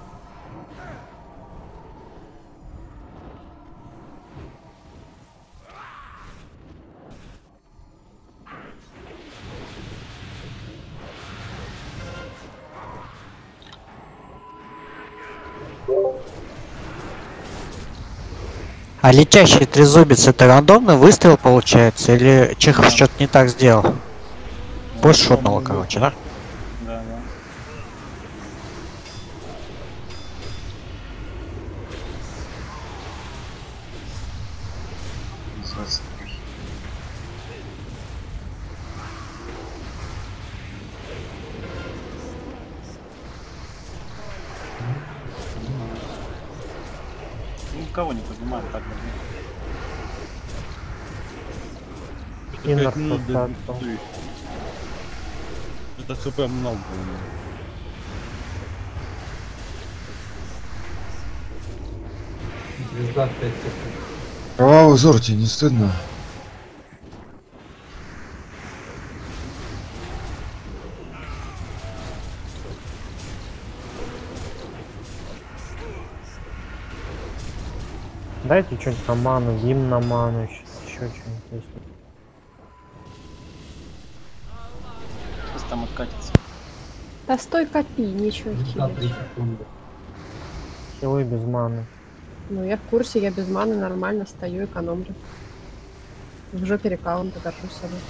А летящий трезубец это рандомный выстрел получается? Или Чехов что-то не так сделал? Босс шотнуло, короче, да? Да, да. никого не поднимаем, так давно. Иннер Пять минут до просто отцом. битвы. Это хп много у него. Звезда пять секунд. Кровавый взор, тебе не стыдно? Дайте что-нибудь на ману, гимн на ману, еще, еще что-нибудь есть. Сейчас там откатится. Да стой, копи, нечего хилить. Хилы без маны. Ну, я в курсе, я без маны нормально стою, экономлю. В жопе рекаунта держу с собой.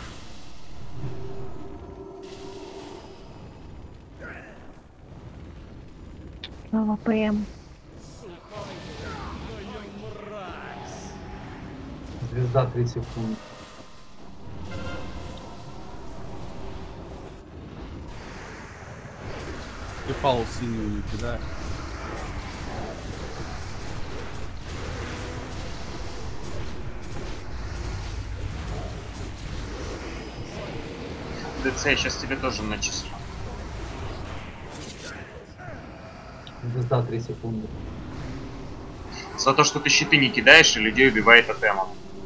Снова ПМ. Звезда три секунды. И пал синюю не кидай. ДЦ, я сейчас тебе тоже начислю. Звезда три секунды. За то, что ты щиты не кидаешь, и людей убивает тотемом.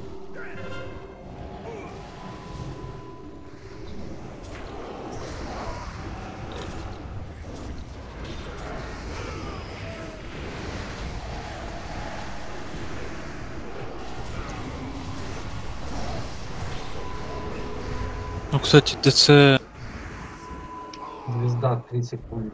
Ну, кстати, ДЦ... Звезда три секунды.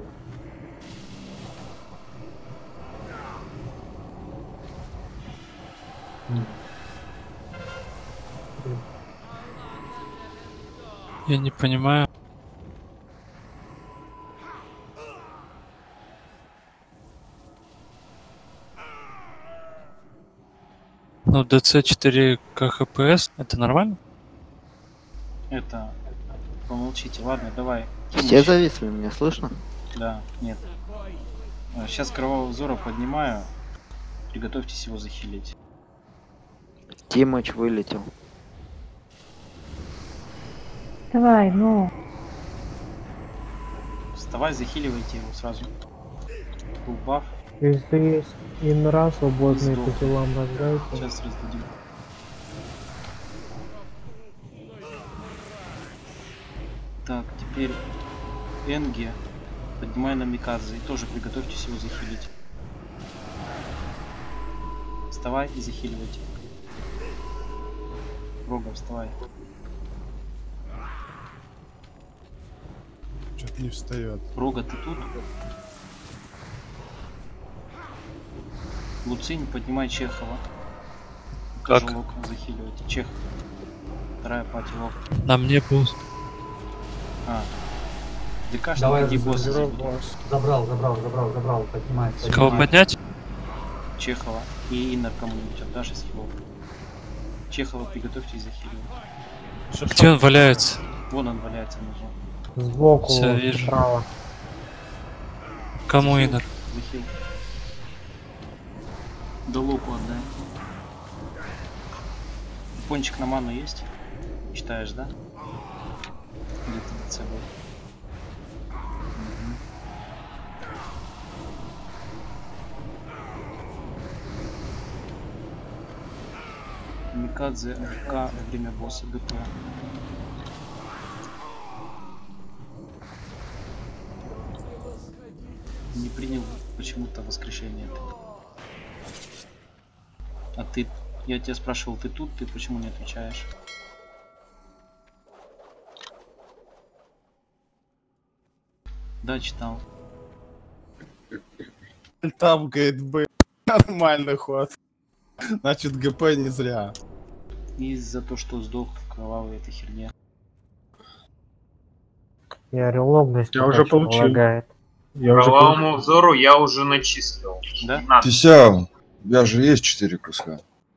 Я не понимаю. Ну, ДЦ четыре КХПС, это нормально? Это... Помолчите, ладно, давай. Все зависли, меня слышно? Да, нет. Сейчас кровавого взора поднимаю. Приготовьтесь его захилить. Тимыч вылетел. Давай, ну. Вставай, захиливайте его сразу. Был баф. Если есть инра свободные Сдох. по телам раздайте. Сейчас раздадим. Так, теперь Энги. Поднимай на Микадзе. И тоже приготовьтесь его захилить. Вставай и захиливайте. Рога, вставай. Что-то не встает. Рога, ты тут? Луцинь, поднимай Чехова. Как? Тоже лук захиливайте. Чехов. Вторая пати лук. На мне пуст. А. ДКшник, Давай, иди босса заберу забери. босс. Забрал, забрал, забрал, забрал. Поднимай. Кого поднимай. поднять? Чехова и Иннер кому-нибудь отдашь из хилов. Чехова приготовьтесь захиливать. Где он валяется? Вон он валяется внизу. Сбоку, Всё, вижу. справа. Кому Захил, Иннер? захил. Да луку отдай. Пончик на ману есть? Читаешь, да? Где-то ДЦ был. Микадзе, АФК во время босса ГП. Не принял почему-то воскрешение. А ты... Я тебя спрашивал, ты тут? Ты почему не отвечаешь? Да, читал. Там, говорит, Б. Нормальный ход. Значит, ГП не зря. Из-за того, что сдох кровавый, эта херня. Я релогность Я уже получил. Лагает. Я уже Кровавому взору я уже начислил. Да? Не надо. Тися, у тебя же есть четыре куска.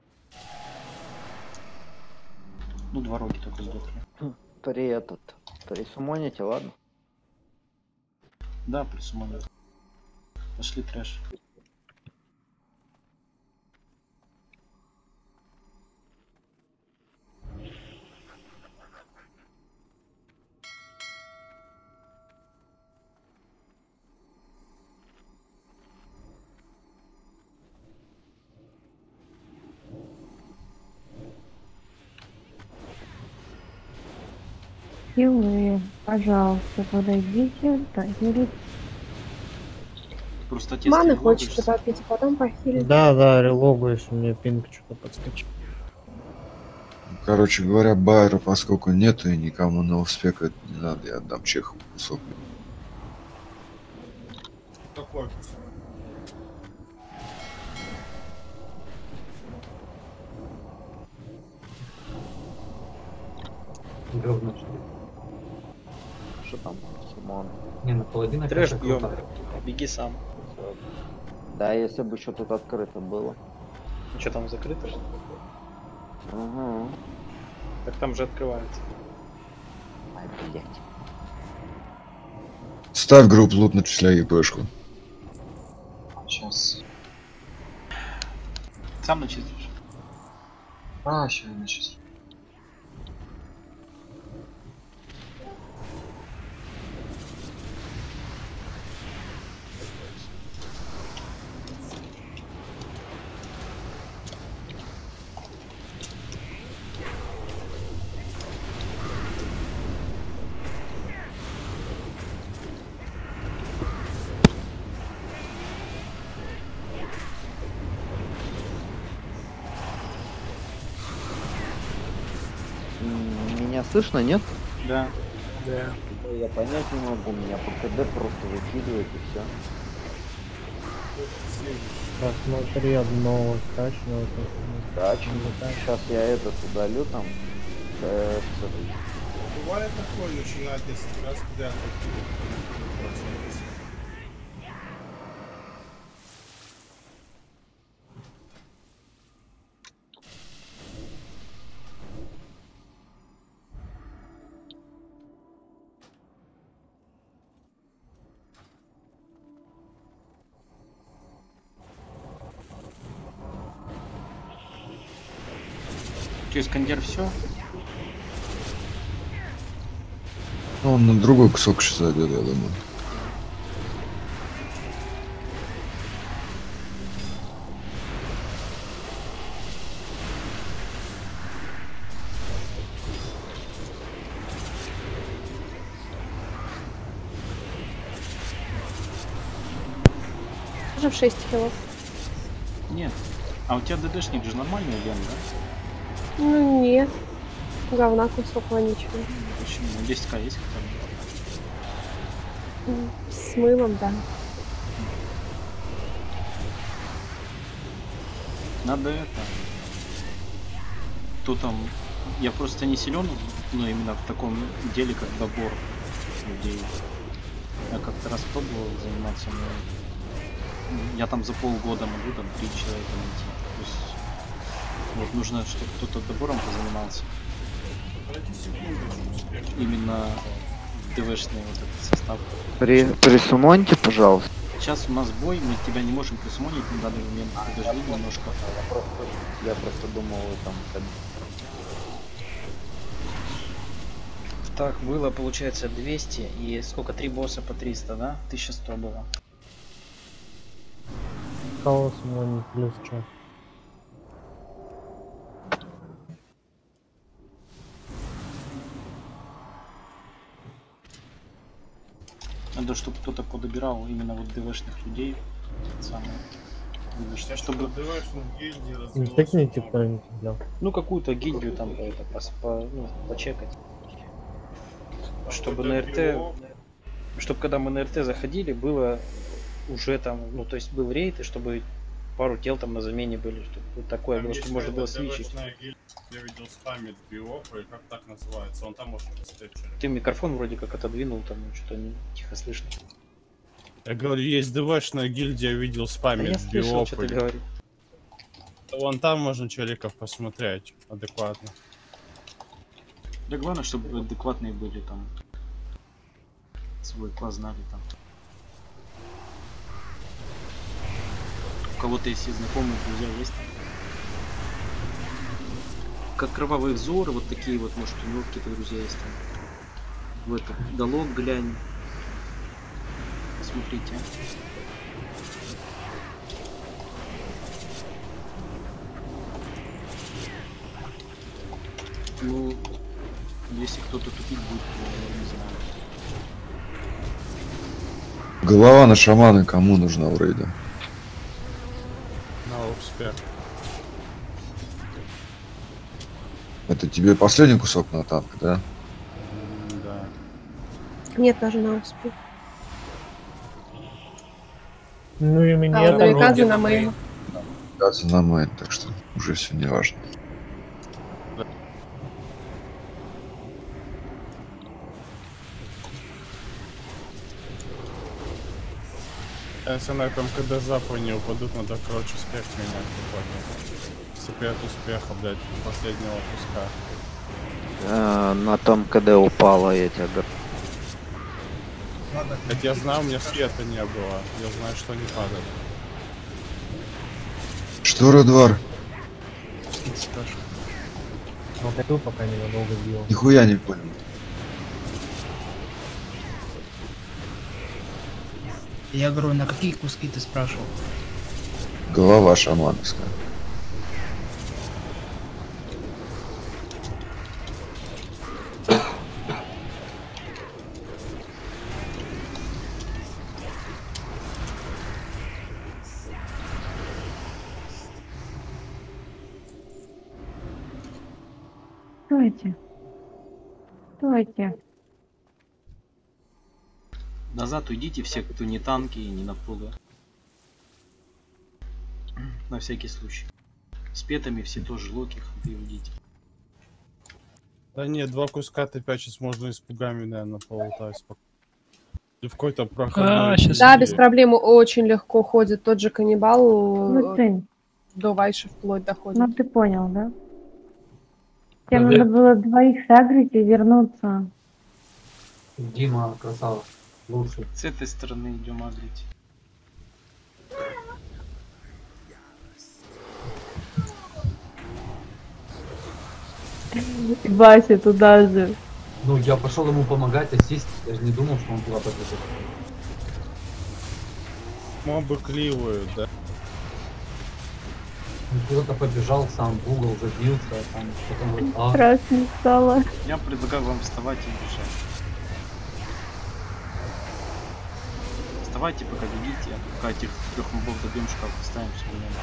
Ну, два роги только сдохли. При этот... Присумоните, ладно? Да, присуманил. Пошли трэш. Хилы, пожалуйста, подойдите. Да, Юрий. Просто отец Маны не хочется логишься. попить, а потом похилить. Да, да, релогаюсь, у меня пинг что-то подскочил. Короче говоря, Байера поскольку нету и никому на успекать не надо, я отдам Чехову кусок. Какой? Говно, что ли? Что там, Симон? Не, на паладина Трэш как-то бьем. круто. Беги сам. Да, если бы что тут открыто было. Что там закрыто? Угу. Так там же открывается. Ай, блядь. Ставь группу лут, начисляй ЕПшку. Сейчас. Сам начислишь. А, сейчас я начислю. М, Меня слышно, нет? Да. Да. Ой, я понять не могу, меня по КД просто закидывает и все. Посмотри, одного скачного. Качну. Сейчас я этот удалю там. э, с- Бывает такое, начинает несколько раз подряд. Че, Искандер, все? Ну, он на другой кусок сейчас зайдет, я думаю. Уже в шесть хилов. Нет. А у тебя ДДшник же нормальный ген, да? Ну нет. Говна кусок вонючего. Почему? десять ка есть хотя бы? М, С мылом, да. Надо это... Тут там... Я просто не силен, ну именно в таком деле, как добор людей. Я как-то раз пробовал заниматься, но... Я там за полгода могу там три человека найти. То есть... Вот нужно, чтобы кто-то добором позанимался. Именно ДВшный вот этот состав. При, присумоньте, пожалуйста. Сейчас у нас бой, мы тебя не можем присумонить на данный момент. Подожди немножко. Я просто, я просто думал, вы там... Так, было, получается, двести и сколько? Три босса по триста, да? тысяча сто было. Хаос монит плюс что? Надо, чтобы кто-то подобирал именно вот ДВшных людей. Самое. ДВшных, чтобы... Не тыкните кто-нибудь, да. Ну, какую-то гильдию там это, по, по, ну, почекать. Чтобы на РТ... Чтобы когда мы на РТ заходили, было уже там, ну, то есть был рейд, и чтобы пару тел там на замене были, чтобы вот такое было, чтобы можно было свичить. Я видел спамит биопа, и как так называется, он там может поставить. Ты микрофон вроде как отодвинул, там что-то не тихо слышно. Я говорю, есть ДВшная гильдия, видел спамит Да я слышал, биопа. что ты говоришь. Вон там можно челиков посмотреть адекватно. Да главное, чтобы адекватные были там. Свой класс знали там. У кого-то если знакомые друзья есть там. Как кровавые взоры, вот такие вот, может, у него какие-то друзья есть там. В это, Долог глянь. Посмотрите. Ну, Если кто-то тупить будет, то я не знаю. Голова на шамана кому нужна в рейде? На успех. Это тебе последний кусок на танк, да? Да. Нет, даже на успех. Ну и мне А, там намекаться вроде на мейн. Катя на мейн, так что уже все не важно. Если на этом КД не упадут, надо, короче, успех менять. Секрет успеха, блядь, последнего куска. Э, на том КД упало, я тебя говорю. Так я знаю, у меня света не было. Я знаю, что не падает. Что, Редвар? Вот эту пока ненадолго бил. Нихуя не понял. Я говорю, на какие куски ты спрашивал? Голова шамановская. Стойте. Стойте. Назад уйдите все, кто не танки и не напуга. На всякий случай. С петами все тоже локи, ханты уйдите. Да нет, два куска ты опять сейчас можно испугами, наверное, полутать спокойно. Или в какой-то проходной. Да, без проблем, очень легко ходит. Тот же каннибал Ну, э, Цинь, до Вайши вплоть доходит. ну ты понял, да? Тебе Да. надо было двоих сагрить и вернуться. Дима, красава. Лучше. С этой стороны идем агрить. Вася туда же. Ну, я пошел ему помогать, ассист. Я же не думал, что он туда побежит. Мобы кливают, да? Он куда-то побежал сам в угол, забился, а там потом говорит, а, Страшно стало. Я предлагаю вам вставать и бежать. Вставайте, пока бегите, а пока этих трех мобов добьем, шкаф поставим, все время.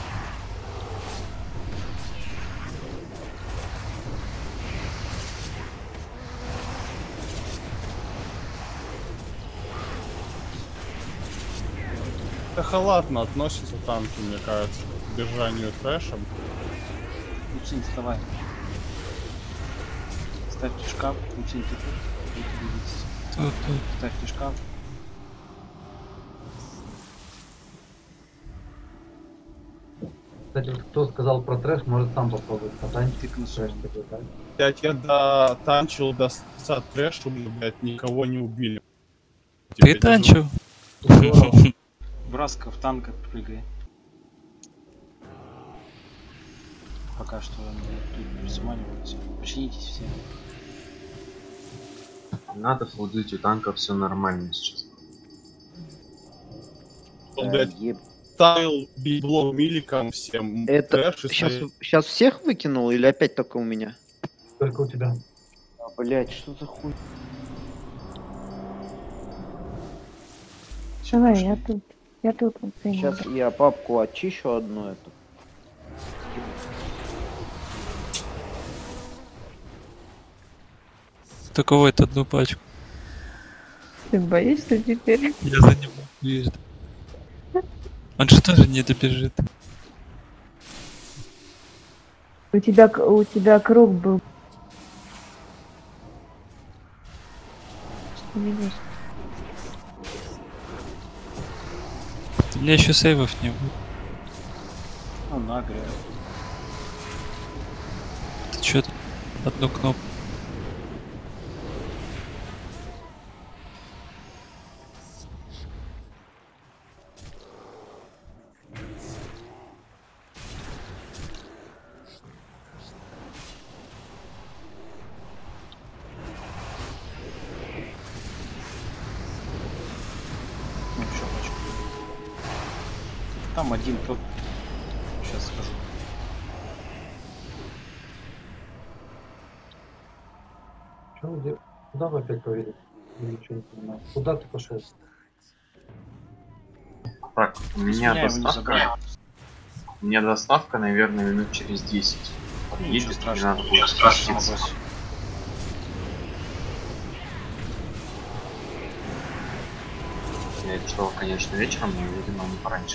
Это халатно относятся танки, мне кажется, к держанию трэшем. Луцин, вставай. Ставьте шкаф, Луцин, ты тут, будете двигаться. Тут, тут. Ставьте шкаф. кстати, вот кто сказал про трэш, может сам попробовать потанчить. Ты Трэш такой, да? Блять, я дотанчил до ста трэшу, блять, никого не убили. Ты танчил? Браска в танк прыгай. Пока что тут присманиваются. Починитесь все. Надо флудить, у танка все нормально сейчас. Он, блядь, ставил библо миликом всем. Это трэш и сейчас, стоит. сейчас всех выкинул или опять только у меня? Только у тебя. А, блять, что за хуй? Давай, я тут. Я тут. вот, Цинь. Сейчас я папку очищу одну эту. Только вот одну пачку. Ты боишься теперь? Я за ним вижу. Он же тоже не добежит. У тебя, к- у тебя круг был. Что видишь? У меня еще сейвов не будет. Ну, нагря. Ты что тут? Одну кнопку. Ну, еще пачку. Там один тот. Сейчас скажу. Чё, где- Куда вы опять повели? Я ничего не понимаю. Куда ты пошел? Так, у меня меня его не доставка. забрали. У меня доставка, наверное, минут через десять. Ничего Едет, мне страшного. надо будет Страшного, спуститься. босс. Я это что, конечно, вечером, но, видимо, не пораньше.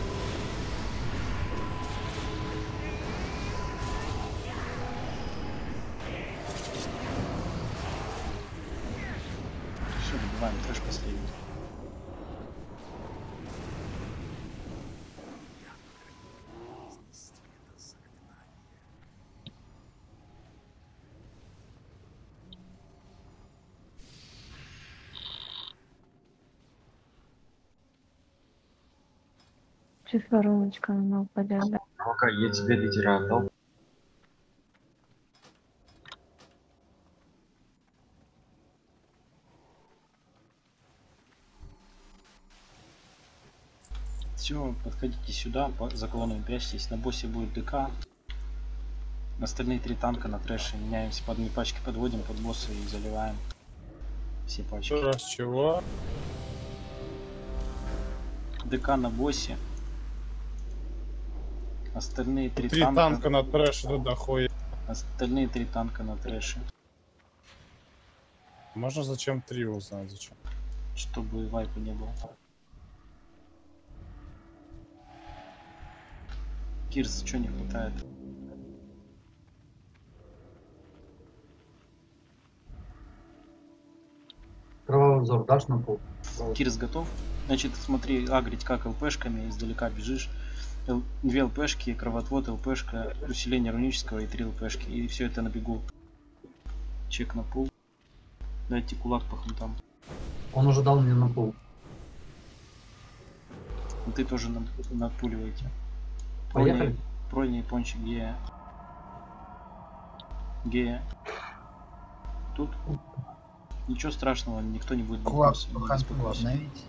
Все, добиваем трэш последний. Сейчас вороночка она упадет, да. Ну-ка, я тебе лидера отдал. Все, подходите сюда, по- за колонной прячьтесь. На боссе будет ДК. Остальные три танка на трэше. Меняемся по одной пачке, подводим под босса и заливаем все пачки. Раз чего? ДК на боссе. Остальные три, Три танка. танка на трэш, это дохуя. Остальные три танка на трэше. Можно зачем три узнать, зачем? Чтобы вайпа не было. Кирс, что не хватает? Кровавый взор дашь на пол? Кирс готов? Значит, смотри, агрить как ЛПшками, издалека бежишь. Л- Две ЛПшки, кровотвод, ЛПшка, усиление рунического и три ЛПшки. И все это на бегу. Чек на пул. Дайте кулак по хантам. Он уже дал мне на пол. Ну, ты тоже над- надпуливаете. Поехали. Пройни, пончик, гея. Гея. Тут ничего страшного, никто не будет Кулак беспокоиться, по не ханту беспокойся. обновить.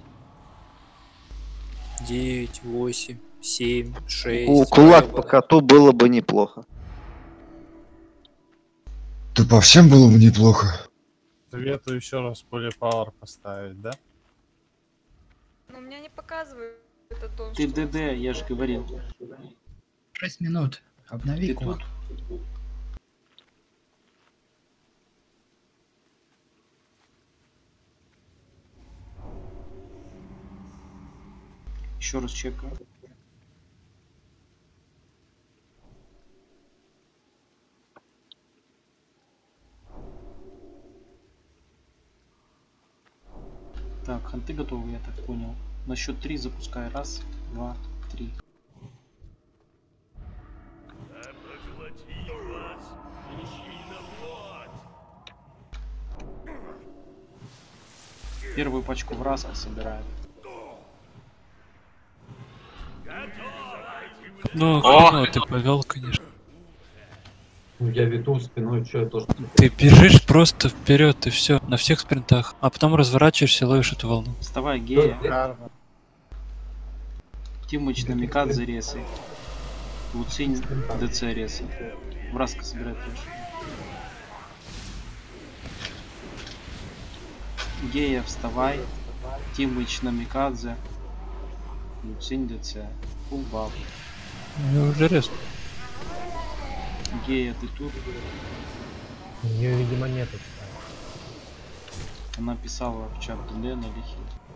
девять, восемь, семь, шесть. У кулак по коту было бы неплохо. Да по всем было бы неплохо. Советую еще раз полипауэр поставить, да? Но у меня не показывает это то, Ты что- ДД, я же говорил. шесть минут. Обнови Ты кулак. тут? Еще раз чекаю. Так, ханты готовы, я так понял. На счет три запускай. Раз, два, три. Да поглотит вас мужчина вот. Первую пачку в раз собирает. Ну, О! хреново ты повел, конечно. Ну, я веду спиной, что я тоже... Ты бежишь просто вперед и все, на всех спринтах, а потом разворачиваешься и ловишь эту волну. Вставай, гея. Тимыч на Микадзе ресы. Луцинь ДЦ ресы. Враска собирает трэш. Гея, вставай. Тимыч на Микадзе. Луцинь ДЦ. Фулл баф. У него уже рез. Гея, ты тут? У нее, видимо, нету. Она писала в чат ДД на лихе.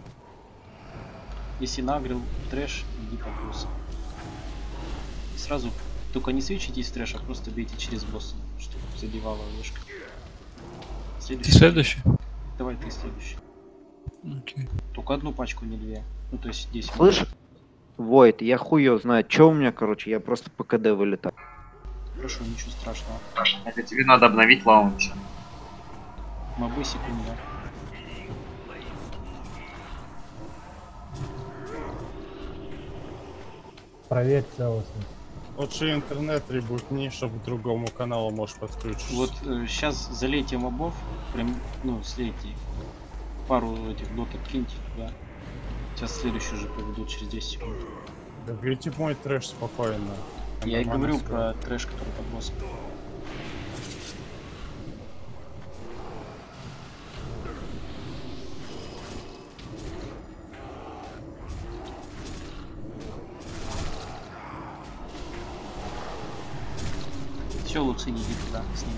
Если нагрел трэш, иди по боссу. И сразу, только не свечитесь трэш, а просто бейте через босса, чтобы задевала вышка. Ты следующий? Давай ты следующий. Окей. Только одну пачку, не две. Ну то есть десять. Слышь, Войт, я хуй его знает, что у меня, короче, я просто по КД вылетаю. Хорошо, ничего страшного. Это тебе надо обновить лаунч. Мобы секунда. Проверь целостность. Лучше интернет ребутни, чтобы к другому каналу можешь подключиться. Вот э, сейчас залейте мобов, прям, ну, слейте их. Пару этих доток киньте туда. Сейчас следующий уже поведут через десять секунд. Да берите мой трэш спокойно. Я и нормально говорю скажу. про трэш, который под боссом. Все, Луцини, иди туда с ними.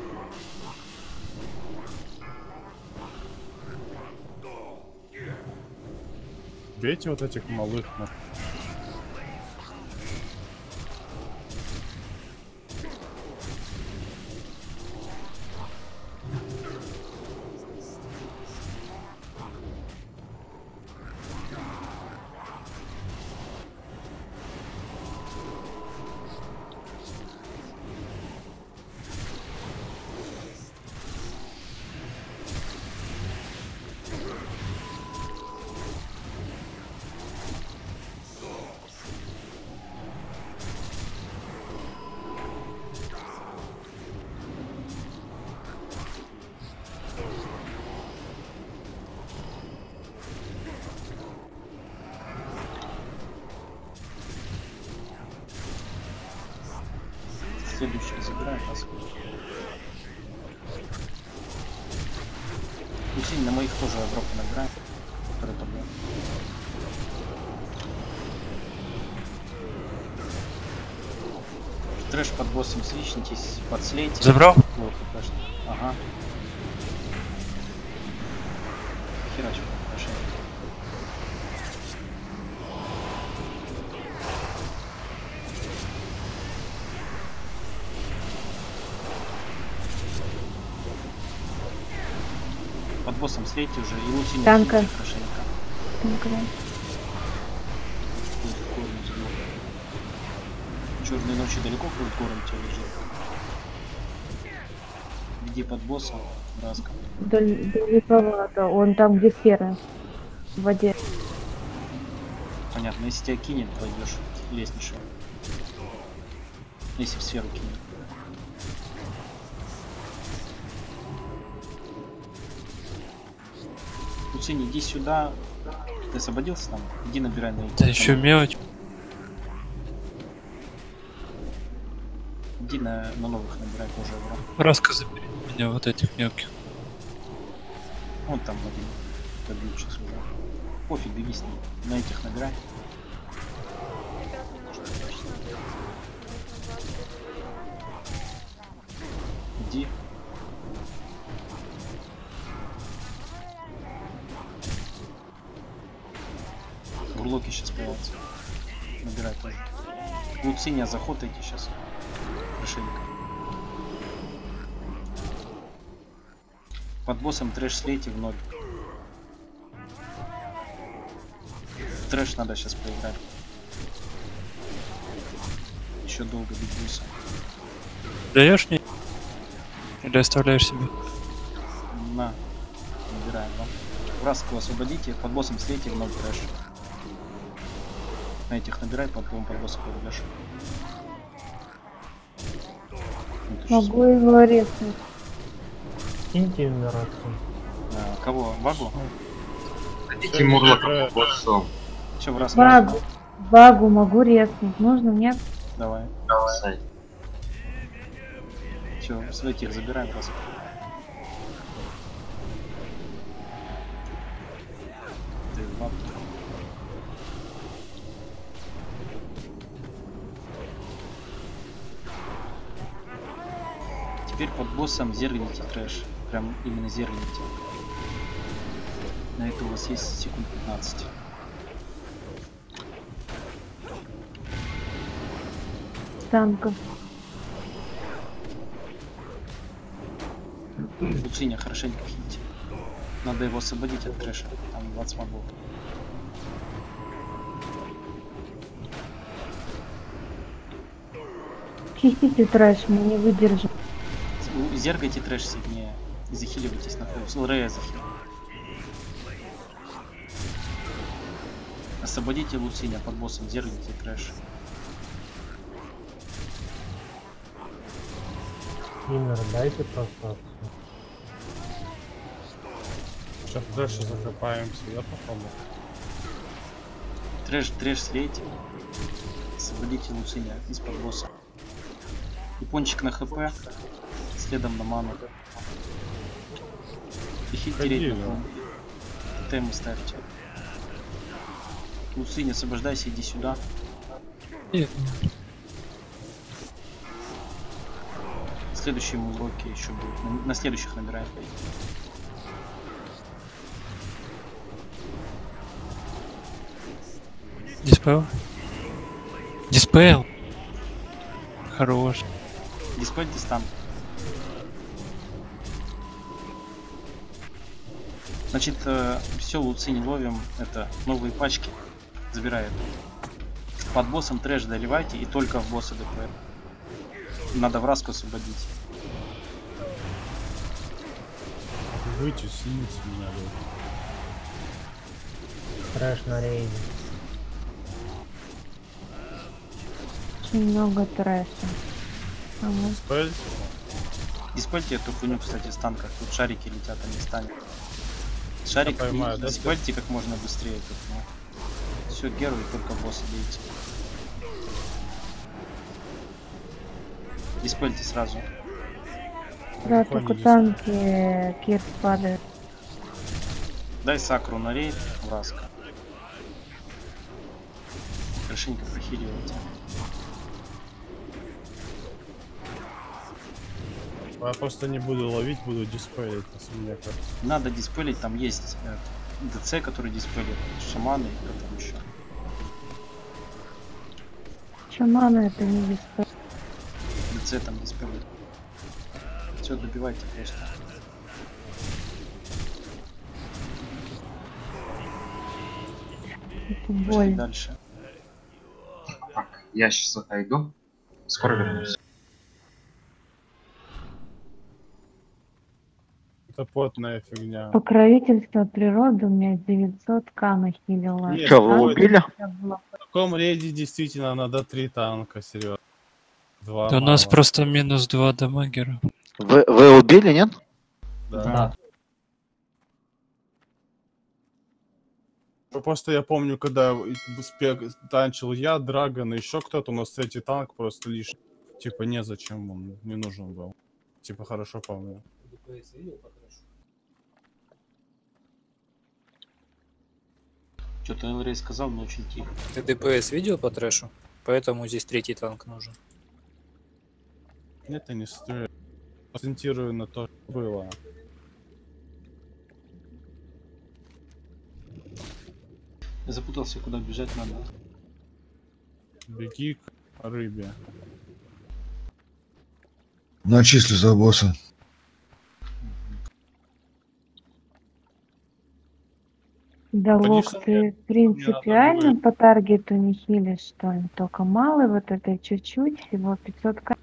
Бейте вот этих малых. на- Следующий забираем нас. Луцини, на моих тоже Европу набираем. Который там был. Трэш под боссом свичнитесь, подслейте. Забрал? Вот, конечно. Ага. Херач, хорошо. Под боссом слейте уже и Луцини Танка. хилите хорошенько. Танка. Черные ночи далеко ходит гором тебя лежит. Где под боссом? Раска. Даль- Далековато. Он там, где сфера. В воде. Понятно, если тебя кинет, пойдешь лестничего. Если в сферу кинет. Луцини, иди сюда. Ты освободился там? Иди набирай на Да еще мелочь. Иди на, на новых набирай тоже Евро. Раска забери меня вот этих мелких. Вон там один. Побил сейчас уже. Пофиг, беги с ним. На этих набирай. Ребят, мне нужно срочно ответить. Иди. Бурлоки сейчас появятся. Набирай тоже. Луциния, заход эти сейчас. Хорошенько. Под боссом трэш слейте в ноль. Трэш надо сейчас поиграть. Еще долго бить босса. Даешь мне? Или оставляешь себе? На. Набираем, да? Раску освободите, под боссом слейте в ноль трэш. На этих набирай, потом под боссом поведешь. Могу его резать. Киньте на раску. А, кого? Вагу? Хотите Мурлока под боссом? Че в раз? Вагу. Вагу могу резнуть. Нужно мне? Давай. Давай. Че, с этих забираем раз. Ты вагу. Теперь под боссом зергните трэш. Прям именно зергните. На это у вас есть секунд пятнадцать. Танка. Луциния, хорошенько хите. Надо его освободить от трэша. Там двадцать мобов. Чистите трэш, мы не выдержим. Зергайте трэш сильнее. И захиливайтесь на флоу. Рея захил. Освободите Луциния под боссом, зергайте трэш. Иннер, дайте просто. Сейчас дальше закопаемся, я попробую. Трэш, трэш слейте. Освободите Луциния из-под босса. И пончик на хп. Следом на ману. И хит тереть на фон. Тотемы ставьте. Луциния, освобождайся, иди сюда. Нет. следующем уроке еще будет. На, на следующих набираем. Диспел? Диспел! Хорош. Диспел дистан. Значит, э, все, луцы не ловим. Это новые пачки. Забирает. Под боссом трэш доливайте и только в босса ДП. Надо вразку освободить. Выйти, снимите меня. Трэш на рейде. Очень много трэша. Ага. Диспель? Диспельте эту хуйню, кстати, с танков. Тут шарики летят, они станет. Шарик поймаю, да, диспельте как можно быстрее. Тут, ну. Все, герой, только босса бейте. Диспельте сразу. Да, только танки кир падает. Дай сакру на рейд, вразка. Хорошенько прохиливайте. Я просто не буду ловить, буду диспелить. Надо диспелить, там есть э, ДЦ, который диспелит, шаманы и кто там еще. Шаманы это не диспель. ДЦ там диспелит. Все, добивайте просто. Пошли дальше. Так, я сейчас отойду. Скоро вернусь. Это потная фигня. Покровительство природы у меня девятьсот к нахилило. Нет, Что, вы в убили? таком рейде действительно надо три танка, серьезно. Два Да у нас мало. просто минус два дамагера. Вы, вы убили, нет? Да. Да. Ну, просто я помню, когда спек танчил я, Драгон и еще кто-то, у нас третий танк просто лишний. Типа незачем он не нужен был. Типа хорошо помню. Что-то Элрей сказал, но очень тихо. Ты ДПС видел по трэшу? Поэтому здесь третий танк нужен. Это не стоит. Акцентирую на то, что было. Я запутался, куда бежать надо. Беги к рыбе. Начислю за босса. Да, Лок, Конечно, ты принципиально по таргету не хилишь, что ли? Только малый вот это чуть-чуть, всего пятьсот к.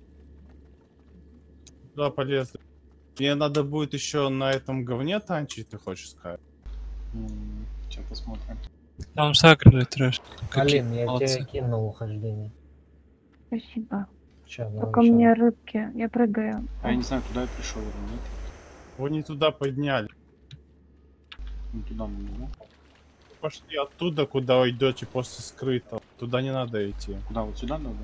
Да, полезно. Мне надо будет еще на этом говне танчить, ты хочешь сказать? Сейчас посмотрим. Там сакры трэш. Какие Алин, я молодцы. тебе кинул ухождение. Спасибо. Чё, ну Только у ещё? меня рыбки, я прыгаю. А я не знаю, туда я пришел или нет. Вы не туда подняли. Не туда мы не, Пошли оттуда, куда вы идете после скрытого. Туда не надо идти. Куда, вот сюда надо?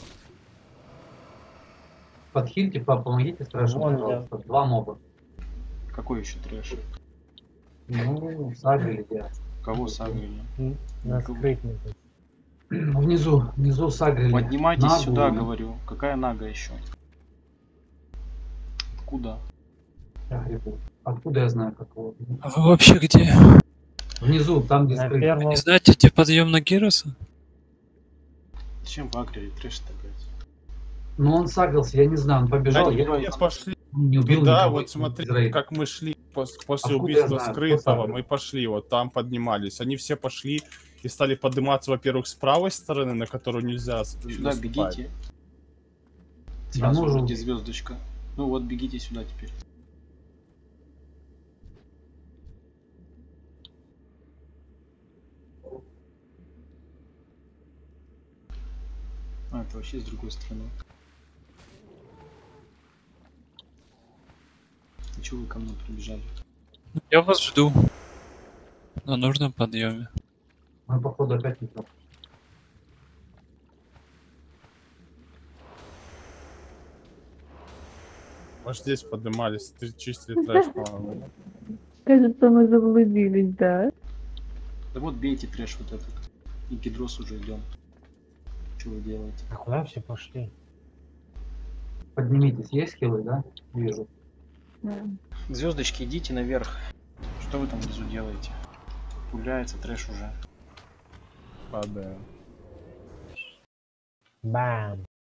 Подхильте, пап, помогите страшно, Вон пожалуйста. Два моба. Какой еще трэш? Ну, сагрили я. Кого сагрили? На скрытник. Внизу, внизу сагрили. Поднимайтесь Нагу. сюда, говорю. Какая нага еще? Откуда? Я грибу. Откуда я знаю какого? А вы вообще где? Внизу, там где На скрыт. первом- Не знаете, где подъем на Гироса? Зачем вы агрили трэш-то, блядь? Ну он сагрился, я не знаю, он побежал. Да, я не, пошли. не убил Да, никого вот из смотри, рейда. как мы шли пос- после Откуда я убийства знаю, кто скрытого, сам? мы пошли, вот там поднимались. Они все пошли и стали подниматься, во-первых, с правой стороны, на которую нельзя с- Сюда наступать. бегите. Я Сразу можу. вроде звездочка. Ну вот, бегите сюда теперь. А, это вообще с другой стороны. А чего вы ко мне прибежали? Я вас жду. На нужном подъеме. Мы походу опять не там. Мы ж здесь поднимались, ты чистили трэш, по-моему. Кажется, мы заблудились, да? Да вот бейте трэш вот этот. И гидрос уже идем. Что вы делаете? А куда все пошли? Поднимитесь, есть хилы, да? Вижу. Звездочки, идите наверх. Что вы там внизу делаете? Пуляется трэш уже. Падаю. Бам.